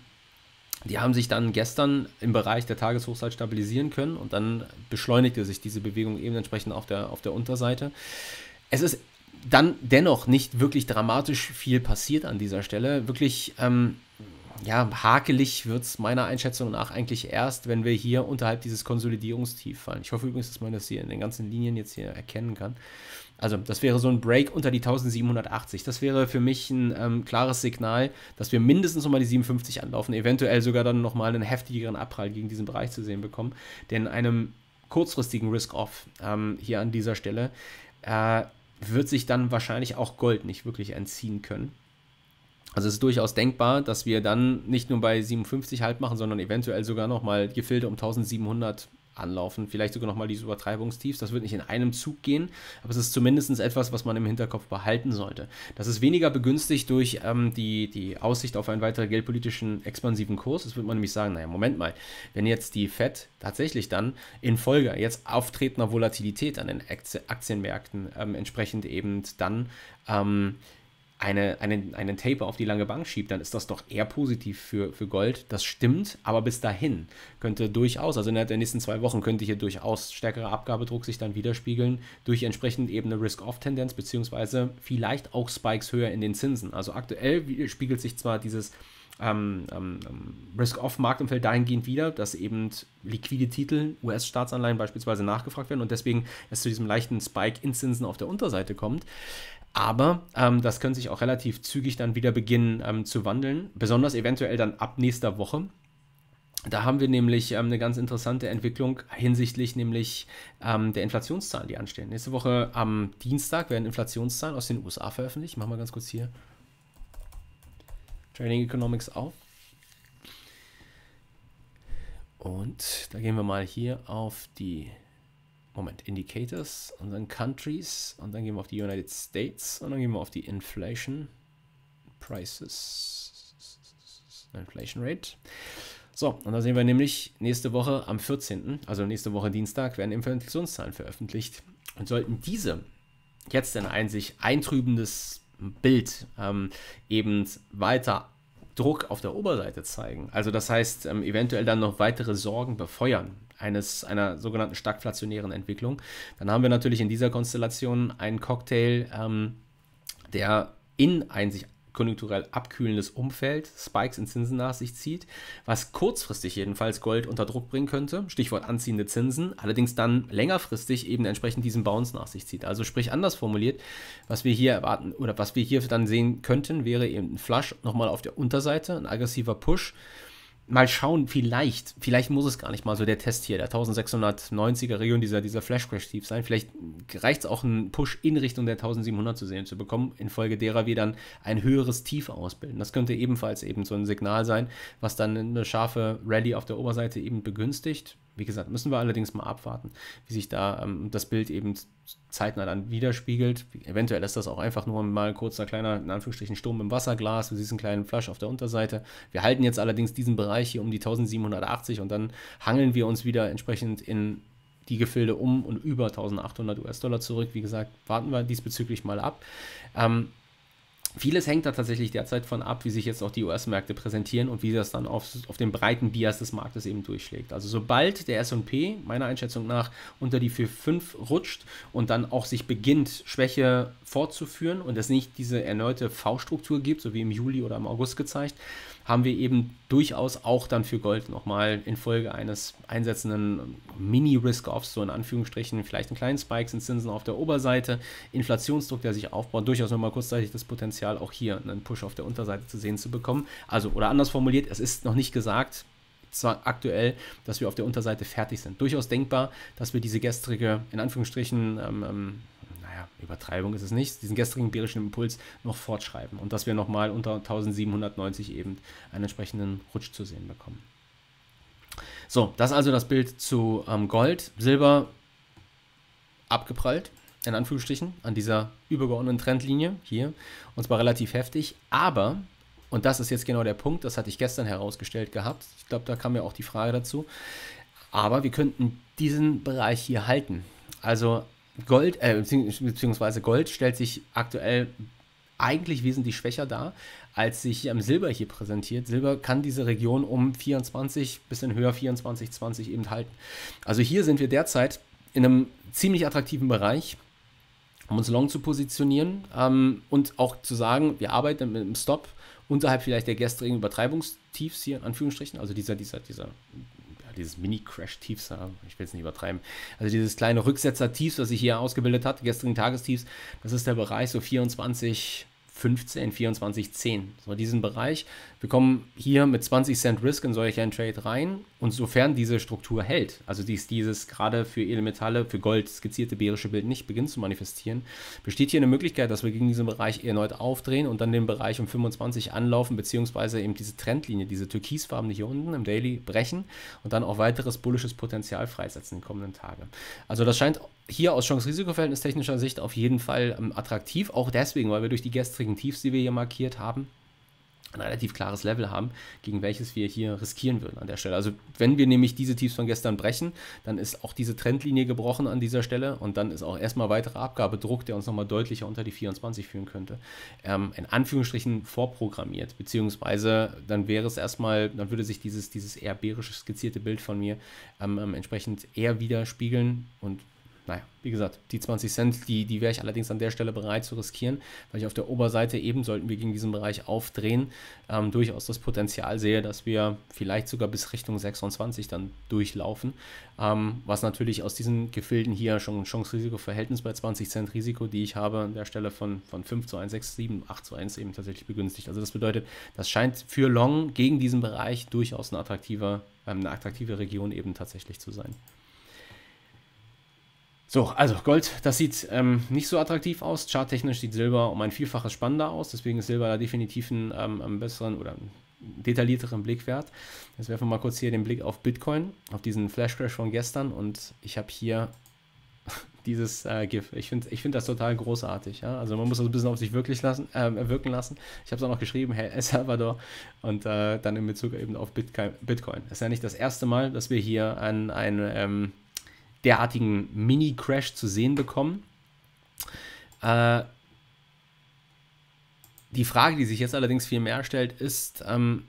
die haben sich dann gestern im Bereich der Tageshochzeit stabilisieren können und dann beschleunigte sich diese Bewegung eben entsprechend auf der, auf der Unterseite. Es ist dann dennoch nicht wirklich dramatisch viel passiert an dieser Stelle. Wirklich, ähm, ja, hakelig wird es meiner Einschätzung nach eigentlich erst, wenn wir hier unterhalb dieses Konsolidierungstief fallen. Ich hoffe übrigens, dass man das hier in den ganzen Linien jetzt hier erkennen kann. Also das wäre so ein Break unter die eintausendsiebenhundertachtzig. Das wäre für mich ein ähm, klares Signal, dass wir mindestens nochmal die siebenundfünfzig anlaufen, eventuell sogar dann nochmal einen heftigeren Abprall gegen diesen Bereich zu sehen bekommen. Denn einem kurzfristigen Risk-Off ähm, hier an dieser Stelle äh, wird sich dann wahrscheinlich auch Gold nicht wirklich entziehen können. Also es ist durchaus denkbar, dass wir dann nicht nur bei siebenundfünfzig Halt machen, sondern eventuell sogar nochmal Gefilde um eintausendsiebenhundert anlaufen. Vielleicht sogar nochmal diese Übertreibungstiefs. Das wird nicht in einem Zug gehen, aber es ist zumindest etwas, was man im Hinterkopf behalten sollte. Das ist weniger begünstigt durch ähm, die, die Aussicht auf einen weiteren geldpolitischen expansiven Kurs. Das wird man nämlich sagen, naja, Moment mal, wenn jetzt die Fed tatsächlich dann infolge jetzt auftretender Volatilität an den Aktienmärkten ähm, entsprechend eben dann ähm, eine, einen, einen Taper auf die lange Bank schiebt, dann ist das doch eher positiv für, für Gold. Das stimmt, aber bis dahin könnte durchaus, also innerhalb der nächsten zwei Wochen könnte hier durchaus stärkerer Abgabedruck sich dann widerspiegeln durch entsprechend eben eine Risk-Off-Tendenz, beziehungsweise vielleicht auch Spikes höher in den Zinsen. Also aktuell spiegelt sich zwar dieses ähm, ähm, Risk-Off-Marktumfeld dahingehend wieder, dass eben liquide Titel, U S-Staatsanleihen beispielsweise nachgefragt werden und deswegen es zu diesem leichten Spike in Zinsen auf der Unterseite kommt. Aber ähm, das könnte sich auch relativ zügig dann wieder beginnen ähm, zu wandeln, besonders eventuell dann ab nächster Woche. Da haben wir nämlich ähm, eine ganz interessante Entwicklung hinsichtlich nämlich ähm, der Inflationszahlen, die anstehen. Nächste Woche am Dienstag werden Inflationszahlen aus den U S A veröffentlicht. Ich mache mal ganz kurz hier Trading Economics auf. Und da gehen wir mal hier auf die Moment, Indicators und dann Countries und dann gehen wir auf die United States und dann gehen wir auf die Inflation Prices, Inflation Rate. So, und da sehen wir nämlich nächste Woche am vierzehnten, also nächste Woche Dienstag, werden Inflationszahlen veröffentlicht. Und sollten diese jetzt in ein sich eintrübendes Bild ähm, eben weiter Druck auf der Oberseite zeigen, also das heißt ähm, eventuell dann noch weitere Sorgen befeuern, eines einer sogenannten stagflationären Entwicklung, dann haben wir natürlich in dieser Konstellation einen Cocktail, ähm, der in ein sich konjunkturell abkühlendes Umfeld Spikes in Zinsen nach sich zieht, was kurzfristig jedenfalls Gold unter Druck bringen könnte, Stichwort anziehende Zinsen, allerdings dann längerfristig eben entsprechend diesen Bounce nach sich zieht. Also sprich anders formuliert, was wir hier erwarten oder was wir hier dann sehen könnten, wäre eben ein Flush nochmal auf der Unterseite, ein aggressiver Push. Mal schauen, vielleicht, vielleicht muss es gar nicht mal so der Test hier, der eintausendsechshundertneunziger Region, dieser, dieser Flash-Crash-Tief sein. Vielleicht reicht es auch, einen Push in Richtung der eintausendsiebenhundert zu sehen, zu bekommen, infolge derer wir dann ein höheres Tief ausbilden. Das könnte ebenfalls eben so ein Signal sein, was dann eine scharfe Rallye auf der Oberseite eben begünstigt. Wie gesagt, müssen wir allerdings mal abwarten, wie sich da ähm, das Bild eben zeitnah dann widerspiegelt. Eventuell ist das auch einfach nur mal ein kurzer, kleiner, in Anführungsstrichen, Sturm im Wasserglas. Du siehst einen kleinen Flash auf der Unterseite. Wir halten jetzt allerdings diesen Bereich hier um die eintausendsiebenhundertachtzig und dann hangeln wir uns wieder entsprechend in die Gefilde um und über eintausendachthundert US-Dollar zurück. Wie gesagt, warten wir diesbezüglich mal ab. Ähm, Vieles hängt da tatsächlich derzeit von ab, wie sich jetzt auch die U S-Märkte präsentieren und wie das dann auf, auf den breiten Bias des Marktes eben durchschlägt. Also sobald der S und P meiner Einschätzung nach unter die vier Komma fünf rutscht und dann auch sich beginnt, Schwäche fortzuführen und es nicht diese erneute V-Struktur gibt, so wie im Juli oder im August gezeigt, haben wir eben durchaus auch dann für Gold nochmal infolge eines einsetzenden Mini-Risk-Offs, so in Anführungsstrichen, vielleicht einen kleinen Spikes in Zinsen auf der Oberseite, Inflationsdruck, der sich aufbaut, durchaus nochmal kurzzeitig das Potenzial, auch hier einen Push auf der Unterseite zu sehen zu bekommen. Also, oder anders formuliert, es ist noch nicht gesagt, zwar aktuell, dass wir auf der Unterseite fertig sind. Durchaus denkbar, dass wir diese gestrige, in Anführungsstrichen, ähm, ähm, naja, Übertreibung ist es nicht, diesen gestrigen bärischen Impuls noch fortschreiben und dass wir nochmal unter eintausendsiebenhundertneunzig eben einen entsprechenden Rutsch zu sehen bekommen. So, das ist also das Bild zu ähm, Gold. Silber abgeprallt, in Anführungsstrichen, an dieser übergeordneten Trendlinie hier, und zwar relativ heftig, aber, und das ist jetzt genau der Punkt, das hatte ich gestern herausgestellt gehabt, ich glaube, da kam ja auch die Frage dazu, aber wir könnten diesen Bereich hier halten. Also Gold, äh, beziehungsweise Gold stellt sich aktuell eigentlich wesentlich schwächer dar, als sich ähm, Silber hier präsentiert. Silber kann diese Region um vierundzwanzig, bisschen höher, vierundzwanzig zwanzig eben halten. Also hier sind wir derzeit in einem ziemlich attraktiven Bereich, um uns long zu positionieren ähm, und auch zu sagen, wir arbeiten mit einem Stop unterhalb vielleicht der gestrigen Übertreibungstiefs hier, in Anführungsstrichen, also dieser, dieser, dieser dieses Mini-Crash-Tiefs, ich will es nicht übertreiben, also dieses kleine Rücksetzer-Tiefs, was sich hier ausgebildet hat, gestrigen Tagestiefs, das ist der Bereich so vierundzwanzig fünfzehn, vierundzwanzig zehn, so diesen Bereich. Wir kommen hier mit zwanzig Cent Risk in solch einen Trade rein und sofern diese Struktur hält, also dies, dieses gerade für Edelmetalle, für Gold skizzierte bärische Bild nicht beginnt zu manifestieren, besteht hier eine Möglichkeit, dass wir gegen diesen Bereich erneut aufdrehen und dann den Bereich um fünfundzwanzig anlaufen, beziehungsweise eben diese Trendlinie, diese türkisfarbene hier unten im Daily brechen und dann auch weiteres bullisches Potenzial freisetzen in den kommenden Tagen. Also das scheint hier aus Chance-Risiko-Verhältnis technischer Sicht auf jeden Fall ähm, attraktiv, auch deswegen, weil wir durch die gestrigen Tiefs, die wir hier markiert haben, ein relativ klares Level haben, gegen welches wir hier riskieren würden an der Stelle. Also wenn wir nämlich diese Tiefs von gestern brechen, dann ist auch diese Trendlinie gebrochen an dieser Stelle und dann ist auch erstmal weiterer Abgabedruck, der uns nochmal deutlicher unter die vierundzwanzig führen könnte, ähm, in Anführungsstrichen vorprogrammiert, beziehungsweise dann wäre es erstmal, dann würde sich dieses, dieses eher bärische skizzierte Bild von mir ähm, ähm, entsprechend eher widerspiegeln und naja, wie gesagt, die zwanzig Cent, die, die wäre ich allerdings an der Stelle bereit zu riskieren, weil ich auf der Oberseite eben, sollten wir gegen diesen Bereich aufdrehen, ähm, durchaus das Potenzial sehe, dass wir vielleicht sogar bis Richtung sechsundzwanzig dann durchlaufen, ähm, was natürlich aus diesen Gefilden hier schon ein Chance-Risiko-Verhältnis bei zwanzig Cent Risiko, die ich habe, an der Stelle von, von fünf zu eins, sechs, sieben, acht zu eins eben tatsächlich begünstigt. Also das bedeutet, das scheint für Long gegen diesen Bereich durchaus eine attraktive, ähm, eine attraktive Region eben tatsächlich zu sein. So, also Gold, das sieht ähm, nicht so attraktiv aus. Charttechnisch sieht Silber um ein Vielfaches spannender aus. Deswegen ist Silber da definitiv einen ähm, besseren oder einen detaillierteren Blick wert. Jetzt werfen wir mal kurz hier den Blick auf Bitcoin, auf diesen Flash Crash von gestern. Und ich habe hier dieses äh, GIF. Ich finde ich find das total großartig. Ja? Also man muss das ein bisschen auf sich wirklich lassen, äh, wirken lassen. Ich habe es auch noch geschrieben, Herr El Salvador. Und äh, dann in Bezug eben auf Bitcoin. Das ist ja nicht das erste Mal, dass wir hier ein, ein ähm, derartigen Mini-Crash zu sehen bekommen. Äh, die Frage, die sich jetzt allerdings viel mehr stellt, ist, ähm,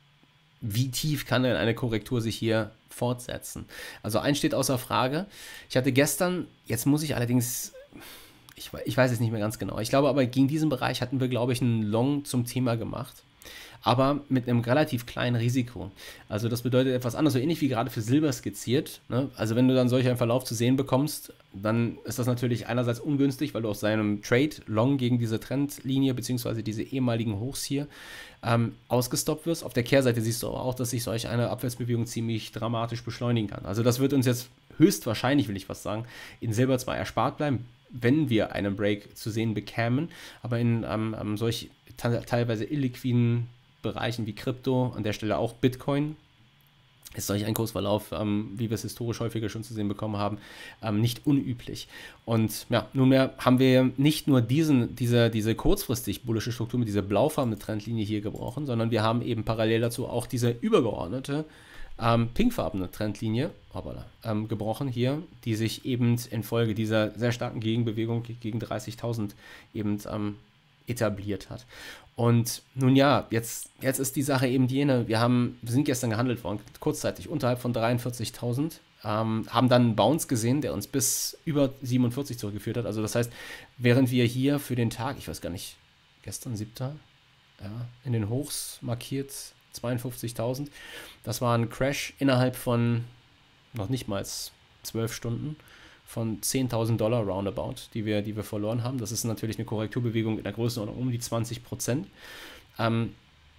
wie tief kann denn eine Korrektur sich hier fortsetzen? Also eins steht außer Frage. Ich hatte gestern, jetzt muss ich allerdings, ich, ich weiß es nicht mehr ganz genau, ich glaube aber gegen diesen Bereich hatten wir, glaube ich, einen Long zum Thema gemacht. Aber mit einem relativ kleinen Risiko. Also das bedeutet etwas anderes, so ähnlich wie gerade für Silber skizziert. Ne? Also wenn du dann solch einen Verlauf zu sehen bekommst, dann ist das natürlich einerseits ungünstig, weil du aus seinem Trade Long gegen diese Trendlinie bzw. diese ehemaligen Hochs hier ähm, ausgestoppt wirst. Auf der Kehrseite siehst du aber auch, dass sich solch eine Abwärtsbewegung ziemlich dramatisch beschleunigen kann. Also das wird uns jetzt höchstwahrscheinlich, will ich fast sagen, in Silber zwar erspart bleiben, wenn wir einen Break zu sehen bekämen, aber in ähm, ähm, solch teilweise illiquiden Bereichen wie Krypto, an der Stelle auch Bitcoin, ist solch ein Kursverlauf, ähm, wie wir es historisch häufiger schon zu sehen bekommen haben, ähm, nicht unüblich. Und ja, nunmehr haben wir nicht nur diesen, diese, diese kurzfristig bullische Struktur mit dieser blaufarbene Trendlinie hier gebrochen, sondern wir haben eben parallel dazu auch diese übergeordnete ähm, pinkfarbene Trendlinie hoppala, ähm, gebrochen hier, die sich eben infolge dieser sehr starken Gegenbewegung gegen dreißigtausend eben ähm, etabliert hat. Und nun ja, jetzt, jetzt ist die Sache eben jene, wir, haben, wir sind gestern gehandelt worden, kurzzeitig unterhalb von dreiundvierzigtausend, ähm, haben dann einen Bounce gesehen, der uns bis über siebenundvierzig zurückgeführt hat. Also das heißt, während wir hier für den Tag, ich weiß gar nicht, gestern siebter Ja, in den Hochs markiert zweiundfünfzigtausend, das war ein Crash innerhalb von noch nicht mal zwölf Stunden. Von zehntausend Dollar roundabout, die wir, die wir verloren haben. Das ist natürlich eine Korrekturbewegung in der Größenordnung um die zwanzig Prozent. Ähm,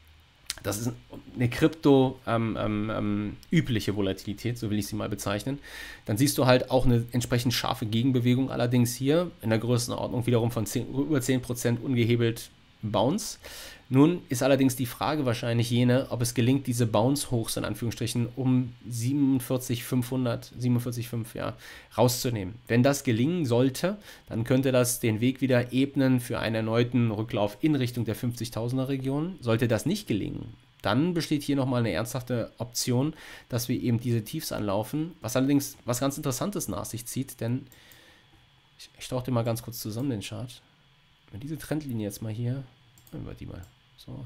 das ist eine krypto-übliche ähm, ähm, Volatilität, so will ich sie mal bezeichnen. Dann siehst du halt auch eine entsprechend scharfe Gegenbewegung, allerdings hier in der Größenordnung wiederum von zehn, über zehn Prozent ungehebelt Bounce. Nun ist allerdings die Frage wahrscheinlich jene, ob es gelingt, diese Bounce-Hochs in Anführungsstrichen um siebenundvierzig fünfhundert, siebenundvierzig Komma fünf ja, rauszunehmen. Wenn das gelingen sollte, dann könnte das den Weg wieder ebnen für einen erneuten Rücklauf in Richtung der fünfzigtausender Region. Sollte das nicht gelingen, dann besteht hier nochmal eine ernsthafte Option, dass wir eben diese Tiefs anlaufen, was allerdings was ganz Interessantes nach sich zieht, denn ich, ich tauche dir mal ganz kurz zusammen den Chart. Wenn diese Trendlinie jetzt mal hier, nehmen wir die mal so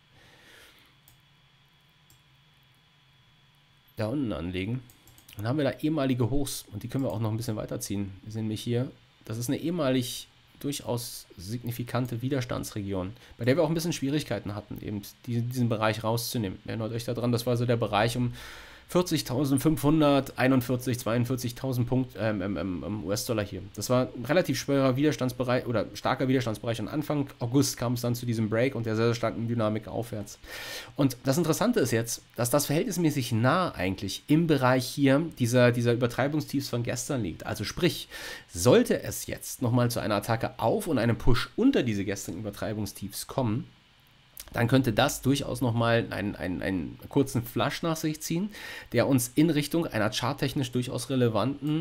da unten anlegen, dann haben wir da ehemalige Hochs und die können wir auch noch ein bisschen weiterziehen. Wir sehen nämlich hier, das ist eine ehemalig durchaus signifikante Widerstandsregion, bei der wir auch ein bisschen Schwierigkeiten hatten, eben diesen Bereich rauszunehmen. Erinnert euch daran, das war so der Bereich um vierzigtausendfünfhundert, einundvierzig, zweiundvierzigtausend Punkt ähm, ähm, U S-Dollar hier. Das war ein relativ schwerer Widerstandsbereich oder starker Widerstandsbereich. Und Anfang August kam es dann zu diesem Break und der sehr, sehr starken Dynamik aufwärts. Und das Interessante ist jetzt, dass das verhältnismäßig nah eigentlich im Bereich hier dieser, dieser Übertreibungstiefs von gestern liegt. Also sprich, sollte es jetzt nochmal zu einer Attacke auf und einem Push unter diese gestrigen Übertreibungstiefs kommen, dann könnte das durchaus nochmal einen, einen, einen kurzen Flush nach sich ziehen, der uns in Richtung einer charttechnisch durchaus relevanten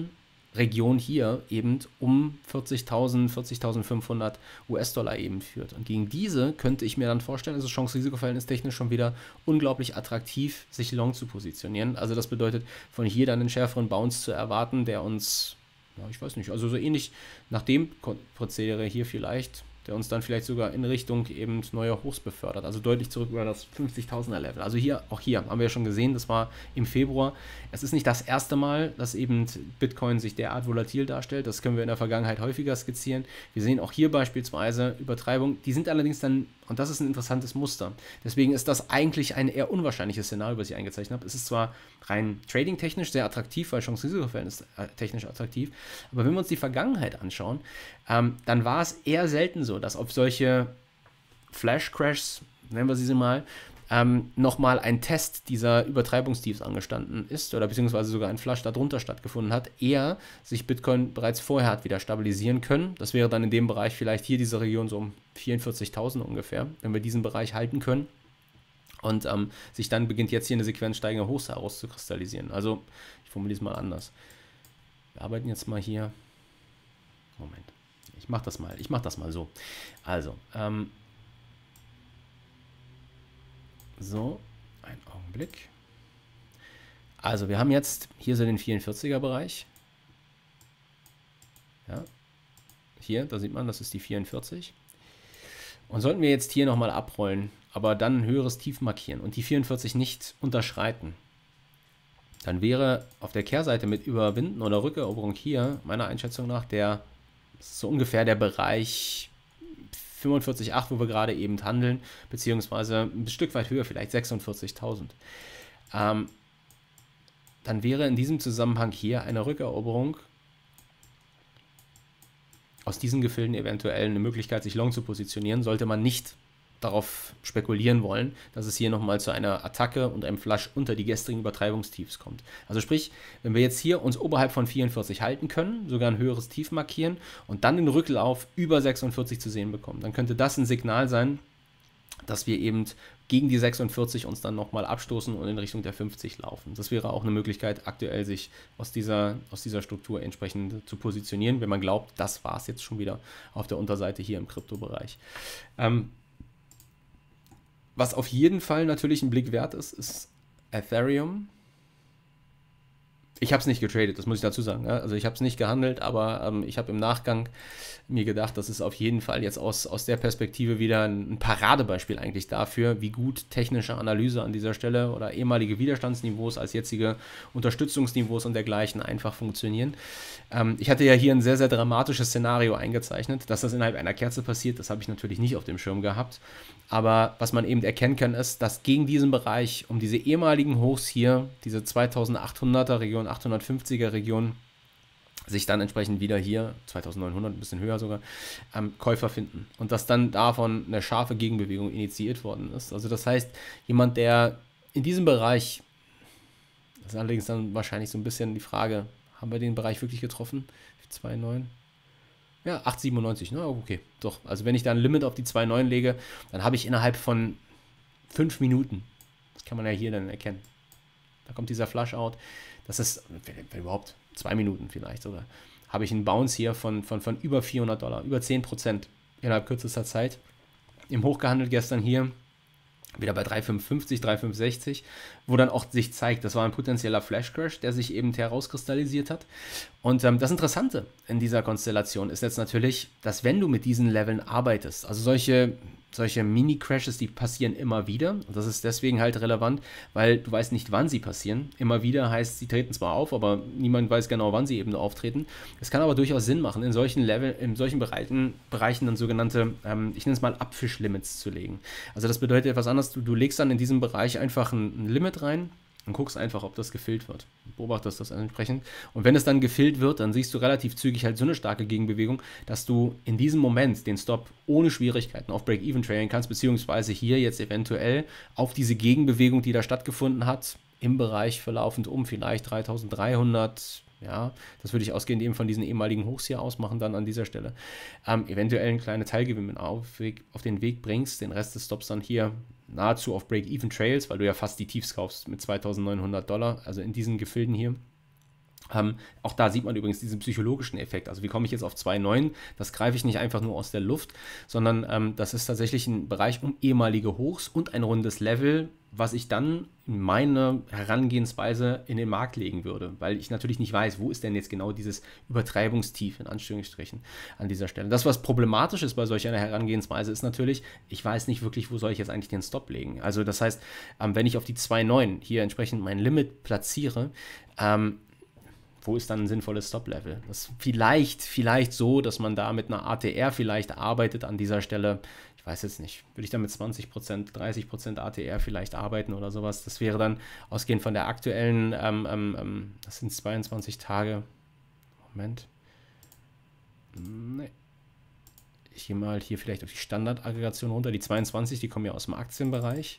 Region hier eben um vierzigtausend, vierzigtausendfünfhundert U S-Dollar eben führt. Und gegen diese könnte ich mir dann vorstellen, ist das Chance-Risiko-Verhältnis technisch schon wieder unglaublich attraktiv, sich long zu positionieren. Also das bedeutet, von hier dann einen schärferen Bounce zu erwarten, der uns, ja, ich weiß nicht, also so ähnlich nach dem Prozedere hier vielleicht, der uns dann vielleicht sogar in Richtung eben neuer Hochs befördert, also deutlich zurück über das fünfzigtausender Level. Also hier, auch hier haben wir ja schon gesehen, das war im Februar. Es ist nicht das erste Mal, dass eben Bitcoin sich derart volatil darstellt. Das können wir in der Vergangenheit häufiger skizzieren. Wir sehen auch hier beispielsweise Übertreibungen. Die sind allerdings dann, und das ist ein interessantes Muster. Deswegen ist das eigentlich ein eher unwahrscheinliches Szenario, was ich eingezeichnet habe. Es ist zwar rein trading-technisch sehr attraktiv, weil Chance-Risiko-Verhältnis technisch attraktiv, aber wenn wir uns die Vergangenheit anschauen, ähm, dann war es eher selten so, dass auf solche Flash-Crashs, nennen wir sie mal, ähm, nochmal ein Test dieser Übertreibungstiefs angestanden ist oder beziehungsweise sogar ein Flash darunter stattgefunden hat, eher sich Bitcoin bereits vorher hat wieder stabilisieren können. Das wäre dann in dem Bereich vielleicht hier diese Region so um vierundvierzigtausend ungefähr, wenn wir diesen Bereich halten können. Und ähm, sich dann beginnt jetzt hier eine Sequenz steigender Hochs herauszukristallisieren. Also, ich formuliere es mal anders. Wir arbeiten jetzt mal hier. Moment. Ich mache das mal. Ich mache das mal so. Also, ähm, so, einen Augenblick. Also, wir haben jetzt hier so den vierundvierziger Bereich. Ja. Hier, da sieht man, das ist die vierundvierzig. Und sollten wir jetzt hier nochmal abrollen, aber dann ein höheres Tief markieren und die vierundvierzig nicht unterschreiten, dann wäre auf der Kehrseite mit Überwinden oder Rückeroberung hier, meiner Einschätzung nach, der so ungefähr der Bereich fünfundvierzig Komma acht, wo wir gerade eben handeln, beziehungsweise ein Stück weit höher, vielleicht sechsundvierzigtausend. Ähm, dann wäre in diesem Zusammenhang hier eine Rückeroberung aus diesen Gefilden eventuell eine Möglichkeit, sich long zu positionieren, sollte man nicht darauf spekulieren wollen, dass es hier nochmal zu einer Attacke und einem Flush unter die gestrigen Übertreibungstiefs kommt. Also sprich, wenn wir jetzt hier uns oberhalb von vierundvierzig halten können, sogar ein höheres Tief markieren und dann den Rücklauf über sechsundvierzig zu sehen bekommen, dann könnte das ein Signal sein, dass wir eben gegen die sechsundvierzig uns dann nochmal abstoßen und in Richtung der fünfzig laufen. Das wäre auch eine Möglichkeit, aktuell sich aus dieser, aus dieser Struktur entsprechend zu positionieren, wenn man glaubt, das war es jetzt schon wieder auf der Unterseite hier im Kryptobereich. Ähm, was auf jeden Fall natürlich ein Blick wert ist, ist Ethereum. Ich habe es nicht getradet, das muss ich dazu sagen. Ja? Also ich habe es nicht gehandelt, aber ähm, ich habe im Nachgang mir gedacht, das ist auf jeden Fall jetzt aus, aus der Perspektive wieder ein, ein Paradebeispiel eigentlich dafür, wie gut technische Analyse an dieser Stelle oder ehemalige Widerstandsniveaus als jetzige Unterstützungsniveaus und dergleichen einfach funktionieren. Ähm, ich hatte ja hier ein sehr, sehr dramatisches Szenario eingezeichnet, dass das innerhalb einer Kerze passiert, das habe ich natürlich nicht auf dem Schirm gehabt. Aber was man eben erkennen kann, ist, dass gegen diesen Bereich, um diese ehemaligen Hochs hier, diese zweitausendachthunderter Region, achthundertfünfziger Region, sich dann entsprechend wieder hier, zweitausendneunhundert, ein bisschen höher sogar, ähm, Käufer finden. Und dass dann davon eine scharfe Gegenbewegung initiiert worden ist. Also das heißt, jemand, der in diesem Bereich, das ist allerdings dann wahrscheinlich so ein bisschen die Frage, haben wir den Bereich wirklich getroffen? zwei Komma neun? Ja, acht Komma siebenundneunzig, ne? Okay, doch. Also wenn ich da ein Limit auf die zwei Komma neun lege, dann habe ich innerhalb von fünf Minuten, das kann man ja hier dann erkennen, da kommt dieser Flush-Out, das ist, wenn, wenn überhaupt, zwei Minuten vielleicht sogar, habe ich einen Bounce hier von, von, von über vierhundert Dollar, über zehn Prozent innerhalb kürzester Zeit. Im Hoch gehandelt gestern hier, wieder bei drei Komma fünfundfünfzig, drei Komma fünfundsechzig, wo dann auch sich zeigt, das war ein potenzieller Flash-Crash, der sich eben herauskristallisiert hat. Und ähm, das Interessante in dieser Konstellation ist jetzt natürlich, dass wenn du mit diesen Leveln arbeitest, also solche, solche Mini-Crashes, die passieren immer wieder, und das ist deswegen halt relevant, weil du weißt nicht, wann sie passieren. Immer wieder heißt, sie treten zwar auf, aber niemand weiß genau, wann sie eben auftreten. Es kann aber durchaus Sinn machen, in solchen Level, in solchen Bereichen, Bereichen dann sogenannte, ähm, ich nenne es mal Abfisch-Limits zu legen. Also das bedeutet etwas anderes, du, du legst dann in diesem Bereich einfach ein, ein Limit rein und guckst einfach, ob das gefüllt wird. Beobachtest das entsprechend. Und wenn es dann gefüllt wird, dann siehst du relativ zügig halt so eine starke Gegenbewegung, dass du in diesem Moment den Stop ohne Schwierigkeiten auf Break-Even trailen kannst, beziehungsweise hier jetzt eventuell auf diese Gegenbewegung, die da stattgefunden hat, im Bereich verlaufend um vielleicht dreitausenddreihundert, ja, das würde ich ausgehend eben von diesen ehemaligen Hochs hier ausmachen, dann an dieser Stelle, ähm, eventuell einen kleinen Teilgewinn auf, auf den Weg bringst, den Rest des Stops dann hier nahezu auf Break-Even Trails, weil du ja fast die Tiefs kaufst mit zweitausendneunhundert Dollar, also in diesen Gefilden hier. Ähm, auch da sieht man übrigens diesen psychologischen Effekt. Also wie komme ich jetzt auf zwei Komma neun? Das greife ich nicht einfach nur aus der Luft, sondern ähm, das ist tatsächlich ein Bereich um ehemalige Hochs und ein rundes Level, was ich dann in meine Herangehensweise in den Markt legen würde, weil ich natürlich nicht weiß, wo ist denn jetzt genau dieses Übertreibungstief in Anführungsstrichen an dieser Stelle. Das, was problematisch ist bei solch einer Herangehensweise, ist natürlich, ich weiß nicht wirklich, wo soll ich jetzt eigentlich den Stop legen. Also das heißt, ähm, wenn ich auf die zwei Komma neun hier entsprechend mein Limit platziere, ähm, wo ist dann ein sinnvolles Stop-Level? Das ist vielleicht, vielleicht so, dass man da mit einer A T R vielleicht arbeitet an dieser Stelle. Ich weiß jetzt nicht. Würde ich dann mit zwanzig Prozent, dreißig Prozent A T R vielleicht arbeiten oder sowas? Das wäre dann ausgehend von der aktuellen, ähm, ähm, das sind zweiundzwanzig Tage. Moment. Nee. Ich gehe mal hier vielleicht auf die Standardaggregation runter. Die zweiundzwanzig, die kommen ja aus dem Aktienbereich.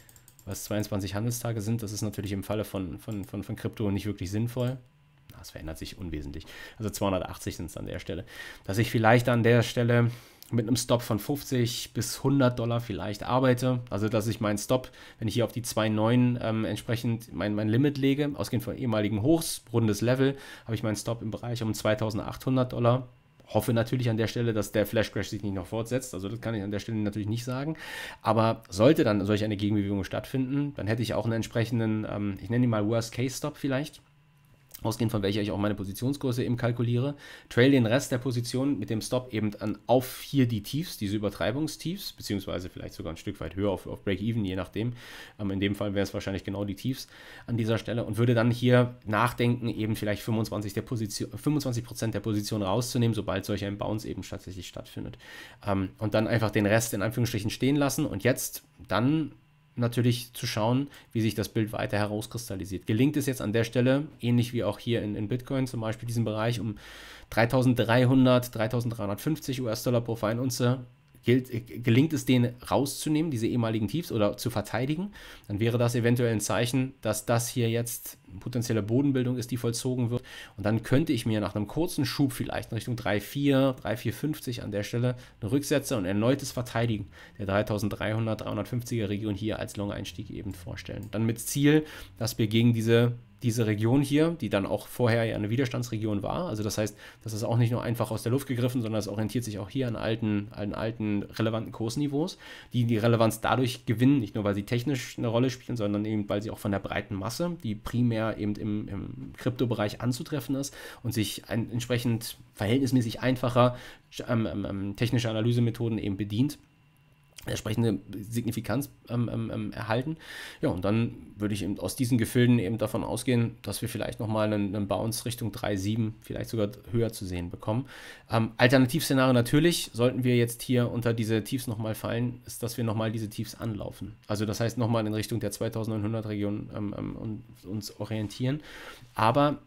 Was zweiundzwanzig Handelstage sind, das ist natürlich im Falle von, von, von, von Krypto nicht wirklich sinnvoll. Das verändert sich unwesentlich. Also zweihundertachtzig sind es an der Stelle. Dass ich vielleicht an der Stelle mit einem Stop von fünfzig bis hundert Dollar vielleicht arbeite. Also dass ich meinen Stop, wenn ich hier auf die zwei Komma neun ähm, entsprechend mein, mein Limit lege, ausgehend von ehemaligen Hochs, rundes Level, habe ich meinen Stop im Bereich um zweitausendachthundert Dollar. Hoffe natürlich an der Stelle, dass der Flash Crash sich nicht noch fortsetzt. Also das kann ich an der Stelle natürlich nicht sagen. Aber sollte dann solch eine Gegenbewegung stattfinden, dann hätte ich auch einen entsprechenden, ähm, ich nenne ihn mal Worst-Case-Stop vielleicht, ausgehend von welcher ich auch meine Positionsgröße eben kalkuliere, trail den Rest der Position mit dem Stop eben an, auf hier die Tiefs, diese Übertreibungstiefs, beziehungsweise vielleicht sogar ein Stück weit höher auf, auf Break-Even, je nachdem. Ähm, in dem Fall wäre es wahrscheinlich genau die Tiefs an dieser Stelle und würde dann hier nachdenken, eben vielleicht fünfundzwanzig der Position, fünfundzwanzig Prozent der Position rauszunehmen, sobald solch ein Bounce eben tatsächlich stattfindet. Ähm, und dann einfach den Rest in Anführungsstrichen stehen lassen und jetzt dann natürlich zu schauen, wie sich das Bild weiter herauskristallisiert. Gelingt es jetzt an der Stelle, ähnlich wie auch hier in, in Bitcoin zum Beispiel, diesen Bereich um dreitausenddreihundert, dreitausenddreihundertfünfzig US-Dollar pro Feinunze, gilt, gelingt es denen rauszunehmen, diese ehemaligen Tiefs oder zu verteidigen, dann wäre das eventuell ein Zeichen, dass das hier jetzt eine potenzielle Bodenbildung ist, die vollzogen wird. Und dann könnte ich mir nach einem kurzen Schub vielleicht in Richtung drei Komma vier, drei Komma vierhundertfünfzig an der Stelle eine Rücksetzer und erneutes Verteidigen der dreitausenddreihundert, dreihundertfünfziger Region hier als Long-Einstieg eben vorstellen. Dann mit Ziel, dass wir gegen diese diese Region hier, die dann auch vorher ja eine Widerstandsregion war, also das heißt, das ist auch nicht nur einfach aus der Luft gegriffen, sondern es orientiert sich auch hier an alten, an alten relevanten Kursniveaus, die die Relevanz dadurch gewinnen, nicht nur weil sie technisch eine Rolle spielen, sondern eben weil sie auch von der breiten Masse, die primär eben im, im Kryptobereich anzutreffen ist und sich ein, entsprechend verhältnismäßig einfacher ähm, ähm, technische Analysemethoden eben bedient, entsprechende Signifikanz ähm, ähm, erhalten. Ja, und dann würde ich eben aus diesen Gefilden eben davon ausgehen, dass wir vielleicht nochmal einen, einen Bounce Richtung drei Komma sieben, vielleicht sogar höher zu sehen bekommen. Ähm, Alternativszenario natürlich, sollten wir jetzt hier unter diese Tiefs nochmal fallen, ist, dass wir nochmal diese Tiefs anlaufen. Also das heißt nochmal in Richtung der zweitausendneunhundert Region ähm, ähm, und, uns orientieren. Aber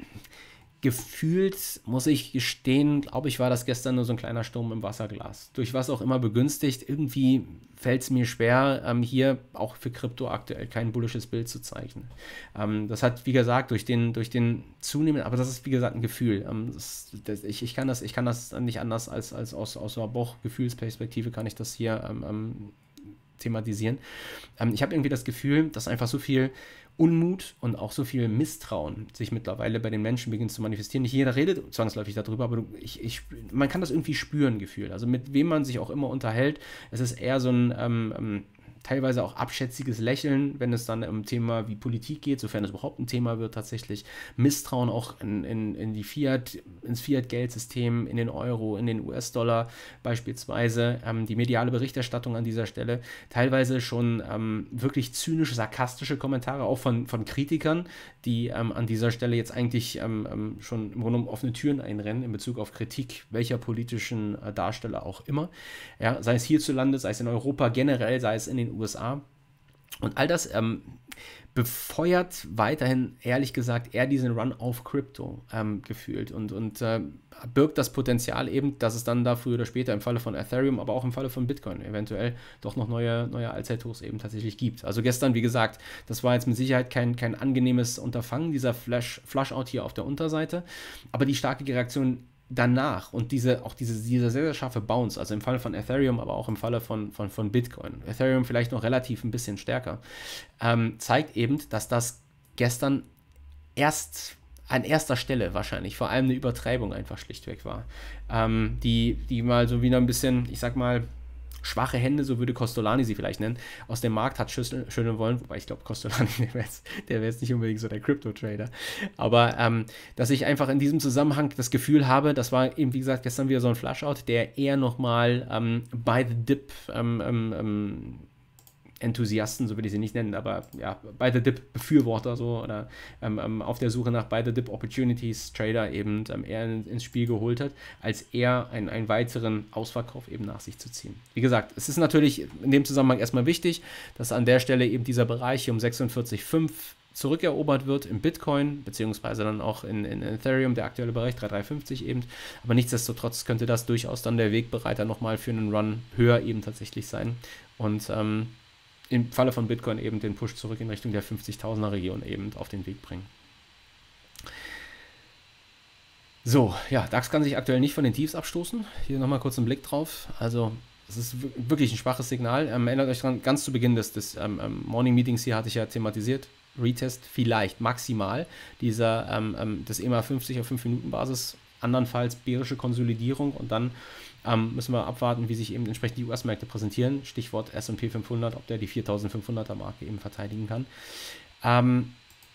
gefühlt, muss ich gestehen, glaube ich, war das gestern nur so ein kleiner Sturm im Wasserglas. Durch was auch immer begünstigt. Irgendwie fällt es mir schwer, ähm, hier auch für Krypto aktuell kein bullisches Bild zu zeichnen. Ähm, das hat, wie gesagt, durch den, durch den zunehmenden, aber das ist, wie gesagt, ein Gefühl. Ähm, das, das, ich, ich, kann das, ich kann das nicht anders als, als aus, aus einer Bauchgefühlsperspektive kann ich das hier ähm, ähm, thematisieren. Ähm, ich habe irgendwie das Gefühl, dass einfach so viel Unmut und auch so viel Misstrauen sich mittlerweile bei den Menschen beginnt zu manifestieren. Nicht jeder redet zwangsläufig darüber, aber ich, ich, man kann das irgendwie spüren, Gefühl. Also mit wem man sich auch immer unterhält, es ist eher so ein ähm, teilweise auch abschätziges Lächeln, wenn es dann um Thema wie Politik geht, sofern es überhaupt ein Thema wird, tatsächlich Misstrauen auch in, in, in die Fiat, ins Fiat-Geldsystem, in den Euro, in den U S-Dollar beispielsweise, ähm, die mediale Berichterstattung an dieser Stelle, teilweise schon ähm, wirklich zynisch sarkastische Kommentare, auch von, von Kritikern, die ähm, an dieser Stelle jetzt eigentlich ähm, schon im Grunde genommen offene Türen einrennen in Bezug auf Kritik welcher politischen äh, Darsteller auch immer, ja, sei es hierzulande, sei es in Europa generell, sei es in den U S A. Und all das ähm, befeuert weiterhin, ehrlich gesagt, eher diesen Run auf Crypto ähm, gefühlt und, und äh, birgt das Potenzial eben, dass es dann da früher oder später im Falle von Ethereum, aber auch im Falle von Bitcoin eventuell doch noch neue, neue Allzeithochs eben tatsächlich gibt. Also gestern, wie gesagt, das war jetzt mit Sicherheit kein, kein angenehmes Unterfangen, dieser Flash, Flush-Out hier auf der Unterseite, aber die starke Reaktion danach und diese, auch diese, dieser sehr, sehr scharfe Bounce, also im Falle von Ethereum, aber auch im Falle von, von, von Bitcoin, Ethereum vielleicht noch relativ ein bisschen stärker, ähm, zeigt eben, dass das gestern erst an erster Stelle wahrscheinlich, vor allem eine Übertreibung einfach schlichtweg war, ähm, die, die mal so wieder ein bisschen, ich sag mal, schwache Hände, so würde Costolani sie vielleicht nennen, aus dem Markt hat schütteln wollen, wobei ich glaube, Costolani, der wäre jetzt, wär jetzt nicht unbedingt so der Crypto-Trader, aber ähm, dass ich einfach in diesem Zusammenhang das Gefühl habe, das war eben, wie gesagt, gestern wieder so ein Flushout, der eher nochmal ähm, by the dip ähm, ähm, Enthusiasten, so will ich sie nicht nennen, aber ja, Buy the Dip Befürworter so oder ähm, ähm, auf der Suche nach Buy the Dip Opportunities Trader eben ähm, eher in, ins Spiel geholt hat, als eher ein, einen weiteren Ausverkauf eben nach sich zu ziehen. Wie gesagt, es ist natürlich in dem Zusammenhang erstmal wichtig, dass an der Stelle eben dieser Bereich hier um sechsundvierzig Komma fünf zurückerobert wird im Bitcoin, beziehungsweise dann auch in, in Ethereum, der aktuelle Bereich drei Komma dreihundertfünfzig eben, aber nichtsdestotrotz könnte das durchaus dann der Wegbereiter nochmal für einen Run höher eben tatsächlich sein und ähm, im Falle von Bitcoin eben den Push zurück in Richtung der fünfzigtausender Region eben auf den Weg bringen. So, ja, DAX kann sich aktuell nicht von den Tiefs abstoßen. Hier nochmal kurz einen Blick drauf. Also, es ist wirklich ein schwaches Signal. Ähm, erinnert euch dran, ganz zu Beginn des, des ähm, Morning Meetings hier hatte ich ja thematisiert. Retest vielleicht maximal dieser ähm, ähm, des E M A fünfzig auf fünf Minuten Basis, andernfalls bärische Konsolidierung und dann ähm, müssen wir abwarten, wie sich eben entsprechend die U S-Märkte präsentieren. Stichwort S und P fünfhundert, ob der die viertausendfünfhunderter Marke eben verteidigen kann. Ähm,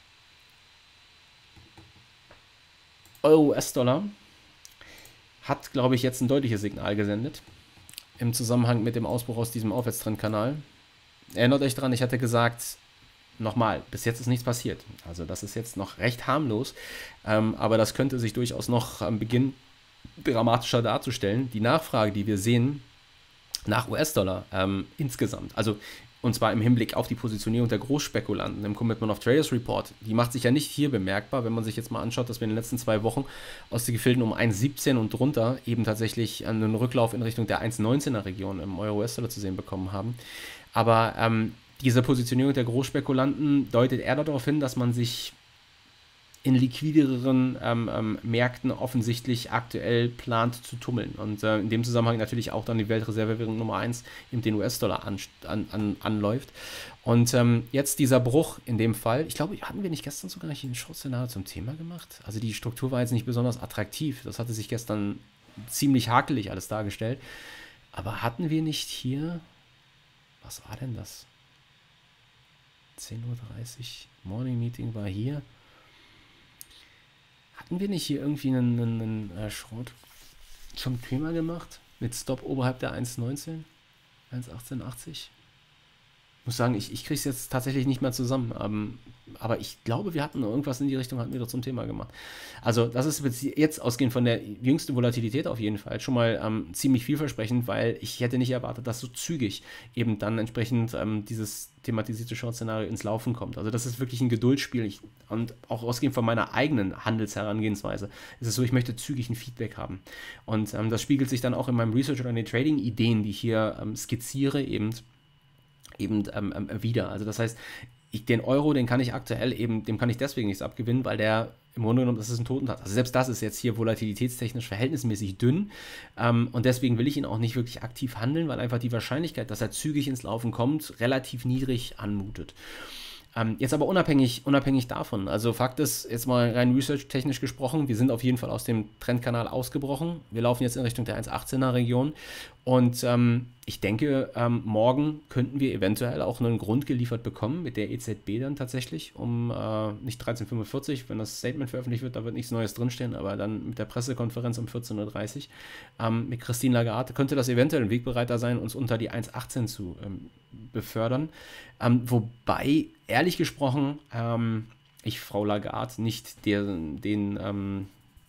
Euro-U S-Dollar hat, glaube ich, jetzt ein deutliches Signal gesendet im Zusammenhang mit dem Ausbruch aus diesem Aufwärtstrendkanal. Erinnert euch daran, ich hatte gesagt, nochmal, bis jetzt ist nichts passiert. Also das ist jetzt noch recht harmlos, ähm, aber das könnte sich durchaus noch am Beginn dramatischer darzustellen. Die Nachfrage, die wir sehen nach U S-Dollar ähm, insgesamt, also und zwar im Hinblick auf die Positionierung der Großspekulanten im Commitment of Traders Report, die macht sich ja nicht hier bemerkbar, wenn man sich jetzt mal anschaut, dass wir in den letzten zwei Wochen aus den Gefilden um eins Komma siebzehn und drunter eben tatsächlich einen Rücklauf in Richtung der eins Komma neunzehner Region im Euro-U S-Dollar zu sehen bekommen haben. Aber ähm, diese Positionierung der Großspekulanten deutet eher darauf hin, dass man sich in liquideren ähm, ähm, Märkten offensichtlich aktuell plant zu tummeln. Und äh, in dem Zusammenhang natürlich auch dann die Weltreservewährung Nummer eins, eben den U S-Dollar an, an, an, anläuft. Und ähm, jetzt dieser Bruch in dem Fall, ich glaube, hatten wir nicht gestern sogar ein Short-Szenario zum Thema gemacht? Also die Struktur war jetzt nicht besonders attraktiv. Das hatte sich gestern ziemlich hakelig alles dargestellt. Aber hatten wir nicht hier, was war denn das? zehn Uhr dreißig, Morning Meeting war hier. Hatten wir nicht hier irgendwie einen, einen, einen äh, Schrott zum Thema gemacht? Mit Stop oberhalb der eins Komma neunzehn? eins Komma achtzehn achtzig? Ich muss sagen, ich, ich kriege es jetzt tatsächlich nicht mehr zusammen. Ähm, aber ich glaube, wir hatten irgendwas in die Richtung, hatten wir doch zum Thema gemacht. Also das ist jetzt ausgehend von der jüngsten Volatilität auf jeden Fall schon mal ähm, ziemlich vielversprechend, weil ich hätte nicht erwartet, dass so zügig eben dann entsprechend ähm, dieses thematisierte Short-Szenario ins Laufen kommt. Also das ist wirklich ein Geduldsspiel. Ich, und auch ausgehend von meiner eigenen Handelsherangehensweise ist es so, ich möchte zügig ein Feedback haben. Und ähm, das spiegelt sich dann auch in meinem Research oder in den Trading-Ideen, die ich hier ähm, skizziere, eben eben ähm, ähm, wieder. Also das heißt, ich, den Euro, den kann ich aktuell eben, dem kann ich deswegen nichts abgewinnen, weil der im Grunde genommen, das ist ein Totentat. Also selbst das ist jetzt hier volatilitätstechnisch verhältnismäßig dünn ähm, und deswegen will ich ihn auch nicht wirklich aktiv handeln, weil einfach die Wahrscheinlichkeit, dass er zügig ins Laufen kommt, relativ niedrig anmutet. Ähm, jetzt aber unabhängig, unabhängig davon, also Fakt ist, jetzt mal rein research-technisch gesprochen, wir sind auf jeden Fall aus dem Trendkanal ausgebrochen. Wir laufen jetzt in Richtung der eins Komma achtzehner Region und ähm, ich denke, ähm, morgen könnten wir eventuell auch einen Grund geliefert bekommen mit der E Z B dann tatsächlich um äh, nicht dreizehn Uhr fünfundvierzig, wenn das Statement veröffentlicht wird, da wird nichts Neues drinstehen, aber dann mit der Pressekonferenz um vierzehn Uhr dreißig ähm, mit Christine Lagarde könnte das eventuell ein Wegbereiter sein, uns unter die eins Komma achtzehn zu ähm, befördern. Ähm, wobei, ehrlich gesprochen, ähm, ich Frau Lagarde nicht der, den ähm,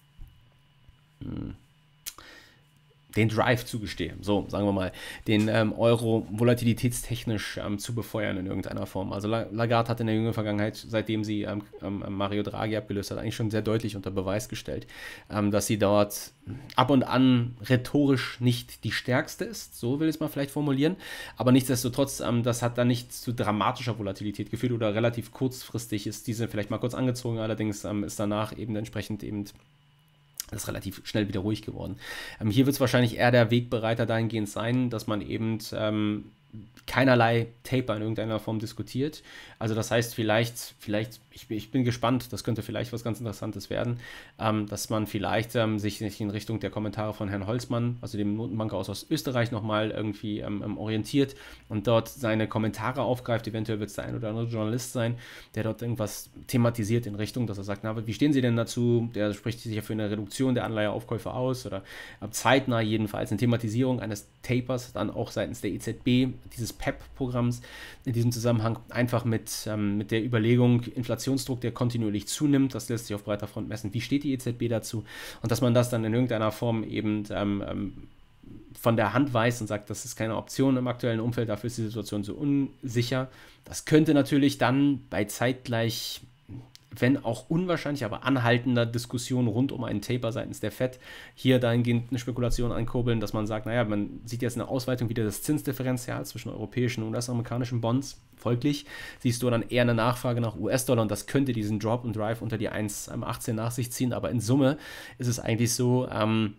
den Drive zugestehe, so sagen wir mal, den ähm, Euro volatilitätstechnisch ähm, zu befeuern in irgendeiner Form. Also Lagarde hat in der jüngeren Vergangenheit, seitdem sie ähm, ähm, Mario Draghi abgelöst hat, eigentlich schon sehr deutlich unter Beweis gestellt, ähm, dass sie dort ab und an rhetorisch nicht die stärkste ist, so will ich es mal vielleicht formulieren, aber nichtsdestotrotz, ähm, das hat dann nicht zu dramatischer Volatilität geführt oder relativ kurzfristig ist diese vielleicht mal kurz angezogen, allerdings ähm, ist danach eben entsprechend eben das ist relativ schnell wieder ruhig geworden. Ähm, hier wird es wahrscheinlich eher der Wegbereiter dahingehend sein, dass man eben ähm, keinerlei Taper in irgendeiner Form diskutiert. Also das heißt vielleicht, vielleicht ich, ich bin gespannt, das könnte vielleicht was ganz Interessantes werden, ähm, dass man vielleicht ähm, sich nicht in Richtung der Kommentare von Herrn Holzmann, also dem Notenbanker aus, aus Österreich, nochmal irgendwie ähm, orientiert und dort seine Kommentare aufgreift. Eventuell wird es der ein oder andere Journalist sein, der dort irgendwas thematisiert in Richtung, dass er sagt, na, wie stehen Sie denn dazu? Der spricht sich ja für eine Reduktion der Anleiheaufkäufe aus oder zeitnah jedenfalls eine Thematisierung eines Tapers, dann auch seitens der E Z B, dieses P E P-Programms in diesem Zusammenhang, einfach mit, ähm, mit der Überlegung, Inflationsdruck, der kontinuierlich zunimmt, das lässt sich auf breiter Front messen, wie steht die E Z B dazu und dass man das dann in irgendeiner Form eben ähm, ähm, von der Hand weist und sagt, das ist keine Option im aktuellen Umfeld, dafür ist die Situation so unsicher. Das könnte natürlich dann bei zeitgleich, wenn auch unwahrscheinlich, aber anhaltender Diskussion rund um einen Taper seitens der Fed hier dahingehend eine Spekulation ankurbeln, dass man sagt, naja, man sieht jetzt eine Ausweitung wieder des Zinsdifferenzials zwischen europäischen und US-amerikanischen Bonds. Folglich siehst du dann eher eine Nachfrage nach U S-Dollar und das könnte diesen Drop und Drive unter die eins Komma achtzehn nach sich ziehen, aber in Summe ist es eigentlich so, ähm,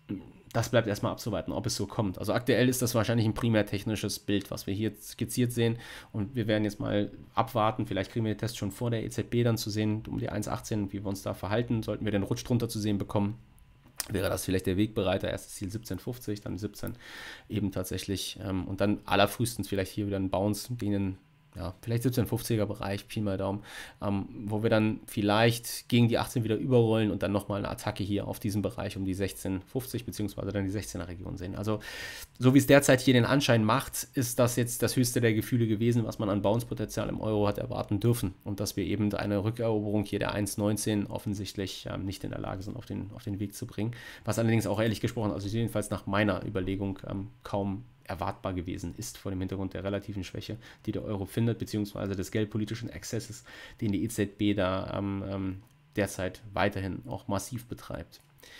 das bleibt erstmal abzuwarten, ob es so kommt. Also aktuell ist das wahrscheinlich ein primär technisches Bild, was wir hier skizziert sehen. Und wir werden jetzt mal abwarten. Vielleicht kriegen wir den Test schon vor der E Z B dann zu sehen, um die eins Komma achtzehn, wie wir uns da verhalten. Sollten wir den Rutsch drunter zu sehen bekommen, wäre das vielleicht der Wegbereiter. Erstes Ziel siebzehn Komma fünfzig, dann siebzehn eben tatsächlich. Und dann allerfrühestens vielleicht hier wieder ein Bounce, den ja, vielleicht siebzehn fünfziger Bereich, Pi mal Daumen, ähm, wo wir dann vielleicht gegen die achtzehn wieder überrollen und dann nochmal eine Attacke hier auf diesen Bereich um die sechzehn fünfzig beziehungsweise dann die sechzehner Region sehen. Also so wie es derzeit hier den Anschein macht, ist das jetzt das höchste der Gefühle gewesen, was man an Bounce-Potenzial im Euro hat erwarten dürfen und dass wir eben eine Rückeroberung hier der eins Komma neunzehn offensichtlich ähm, nicht in der Lage sind, auf den, auf den Weg zu bringen, was allerdings auch ehrlich gesprochen, also jedenfalls nach meiner Überlegung ähm, kaum erwartbar gewesen ist vor dem Hintergrund der relativen Schwäche, die der Euro findet, beziehungsweise des geldpolitischen Exzesses, den die E Z B da ähm, ähm, derzeit weiterhin auch massiv betreibt.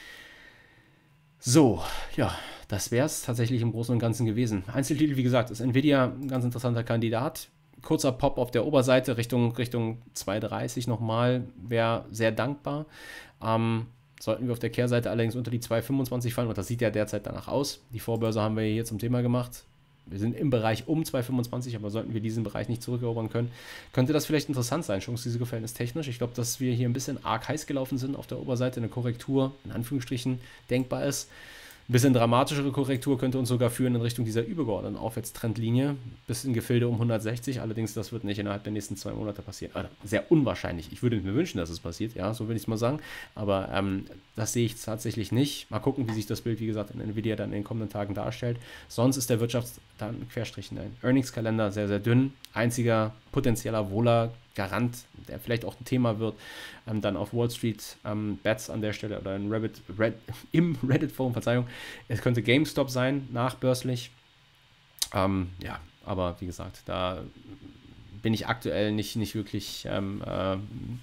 So, ja, das wäre es tatsächlich im Großen und Ganzen gewesen. Einzeltitel, wie gesagt, ist Nvidia ein ganz interessanter Kandidat. Kurzer Pop auf der Oberseite Richtung, Richtung zwei dreißig nochmal, wäre sehr dankbar. Ähm, Sollten wir auf der Kehrseite allerdings unter die zwei fünfundzwanzig fallen, und das sieht ja derzeit danach aus. Die Vorbörse haben wir hier zum Thema gemacht. Wir sind im Bereich um zwei fünfundzwanzig, aber sollten wir diesen Bereich nicht zurückerobern können, könnte das vielleicht interessant sein, Chance-Risiko-Verhältnis technisch. Ich glaube, dass wir hier ein bisschen arg heiß gelaufen sind auf der Oberseite, eine Korrektur in Anführungsstrichen denkbar ist. Ein bisschen dramatischere Korrektur könnte uns sogar führen in Richtung dieser übergeordneten Aufwärtstrendlinie bis in Gefilde um hundertsechzig. Allerdings, das wird nicht innerhalb der nächsten zwei Monate passieren. Also sehr unwahrscheinlich. Ich würde mir wünschen, dass es passiert. Ja, so will ich es mal sagen. Aber ähm, das sehe ich tatsächlich nicht. Mal gucken, wie sich das Bild, wie gesagt, in Nvidia dann in den kommenden Tagen darstellt. Sonst ist der Wirtschafts-, dann Querstrich, ein Earnings-Kalender sehr, sehr dünn. Einziger potenzieller Wohler Garant, der vielleicht auch ein Thema wird, ähm, dann auf Wall Street ähm, Bets an der Stelle oder in Reddit, Red, im Reddit-Forum, Verzeihung, es könnte GameStop sein, nachbörslich. Ähm, ja, aber wie gesagt, da bin ich aktuell nicht, nicht wirklich ähm, äh,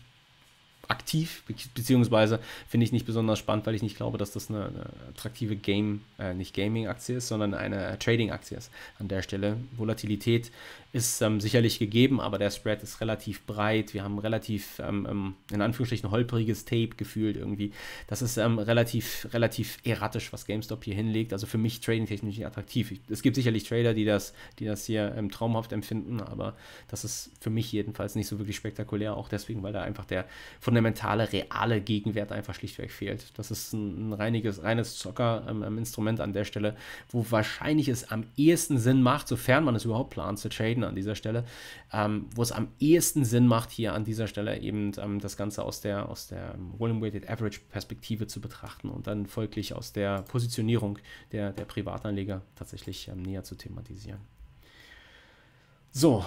aktiv, beziehungsweise finde ich nicht besonders spannend, weil ich nicht glaube, dass das eine, eine attraktive Game, äh, nicht Gaming-Aktie ist, sondern eine Trading-Aktie ist an der Stelle. Volatilität ist ähm, sicherlich gegeben, aber der Spread ist relativ breit. Wir haben relativ, ähm, in Anführungsstrichen, holpriges Tape gefühlt irgendwie. Das ist ähm, relativ, relativ erratisch, was GameStop hier hinlegt. Also für mich trading-technisch nicht attraktiv. Ich, es gibt sicherlich Trader, die das, die das hier ähm, traumhaft empfinden, aber das ist für mich jedenfalls nicht so wirklich spektakulär, auch deswegen, weil da einfach der fundamentale, reale Gegenwert einfach schlichtweg fehlt. Das ist ein, ein reiniges, reines Zocker-Instrument ähm, an der Stelle, wo wahrscheinlich es am ehesten Sinn macht, sofern man es überhaupt plant zu traden an dieser Stelle, ähm, wo es am ehesten Sinn macht, hier an dieser Stelle eben ähm, das Ganze aus der, aus der Volume Weighted Average Perspektive zu betrachten und dann folglich aus der Positionierung der, der Privatanleger tatsächlich ähm, näher zu thematisieren. So,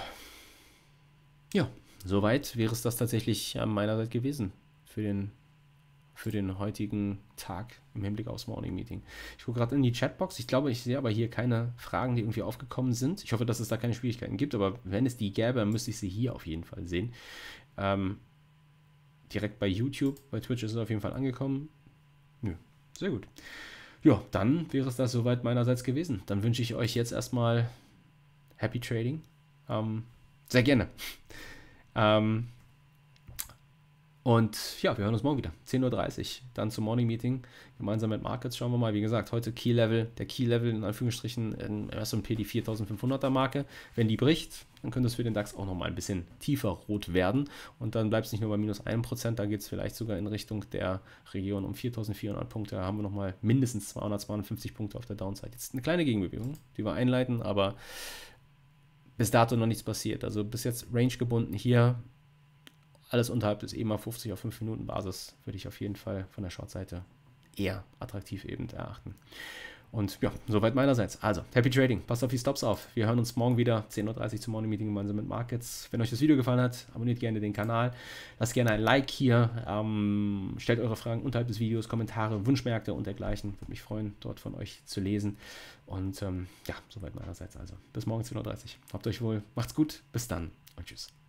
ja, soweit wäre es das tatsächlich äh, meinerseits gewesen für den, für den heutigen Tag im Hinblick aufs Morning Meeting. Ich gucke gerade in die Chatbox. Ich glaube, ich sehe aber hier keine Fragen, die irgendwie aufgekommen sind. Ich hoffe, dass es da keine Schwierigkeiten gibt, aber wenn es die gäbe, dann müsste ich sie hier auf jeden Fall sehen. Ähm, direkt bei YouTube, bei Twitch ist es auf jeden Fall angekommen. Nö, sehr gut. Ja, dann wäre es das soweit meinerseits gewesen. Dann wünsche ich euch jetzt erstmal Happy Trading. Ähm, sehr gerne. Ähm, Und ja, wir hören uns morgen wieder. zehn Uhr dreißig, dann zum Morning Meeting. Gemeinsam mit Markets schauen wir mal. Wie gesagt, heute Key Level, der Key Level in Anführungsstrichen im S und P die viertausendfünfhunderter Marke. Wenn die bricht, dann könnte es für den DAX auch nochmal ein bisschen tiefer rot werden. Und dann bleibt es nicht nur bei minus ein Prozent, da geht es vielleicht sogar in Richtung der Region um viertausendvierhundert Punkte. Da haben wir nochmal mindestens zweihundert, zweihundertfünfzig Punkte auf der Downside. Jetzt eine kleine Gegenbewegung, die wir einleiten, aber bis dato noch nichts passiert. Also bis jetzt Range gebunden hier. Alles unterhalb des E M A fünfzig auf fünf Minuten Basis würde ich auf jeden Fall von der Short-Seite eher attraktiv eben erachten. Und ja, soweit meinerseits. Also, Happy Trading. Passt auf die Stops auf. Wir hören uns morgen wieder, zehn Uhr dreißig zum Morning Meeting gemeinsam mit Markets. Wenn euch das Video gefallen hat, abonniert gerne den Kanal. Lasst gerne ein Like hier. Ähm, stellt eure Fragen unterhalb des Videos, Kommentare, Wunschmärkte und dergleichen. Würde mich freuen, dort von euch zu lesen. Und ähm, ja, soweit meinerseits also. Bis morgen zehn Uhr dreißig. Habt euch wohl. Macht's gut. Bis dann und tschüss.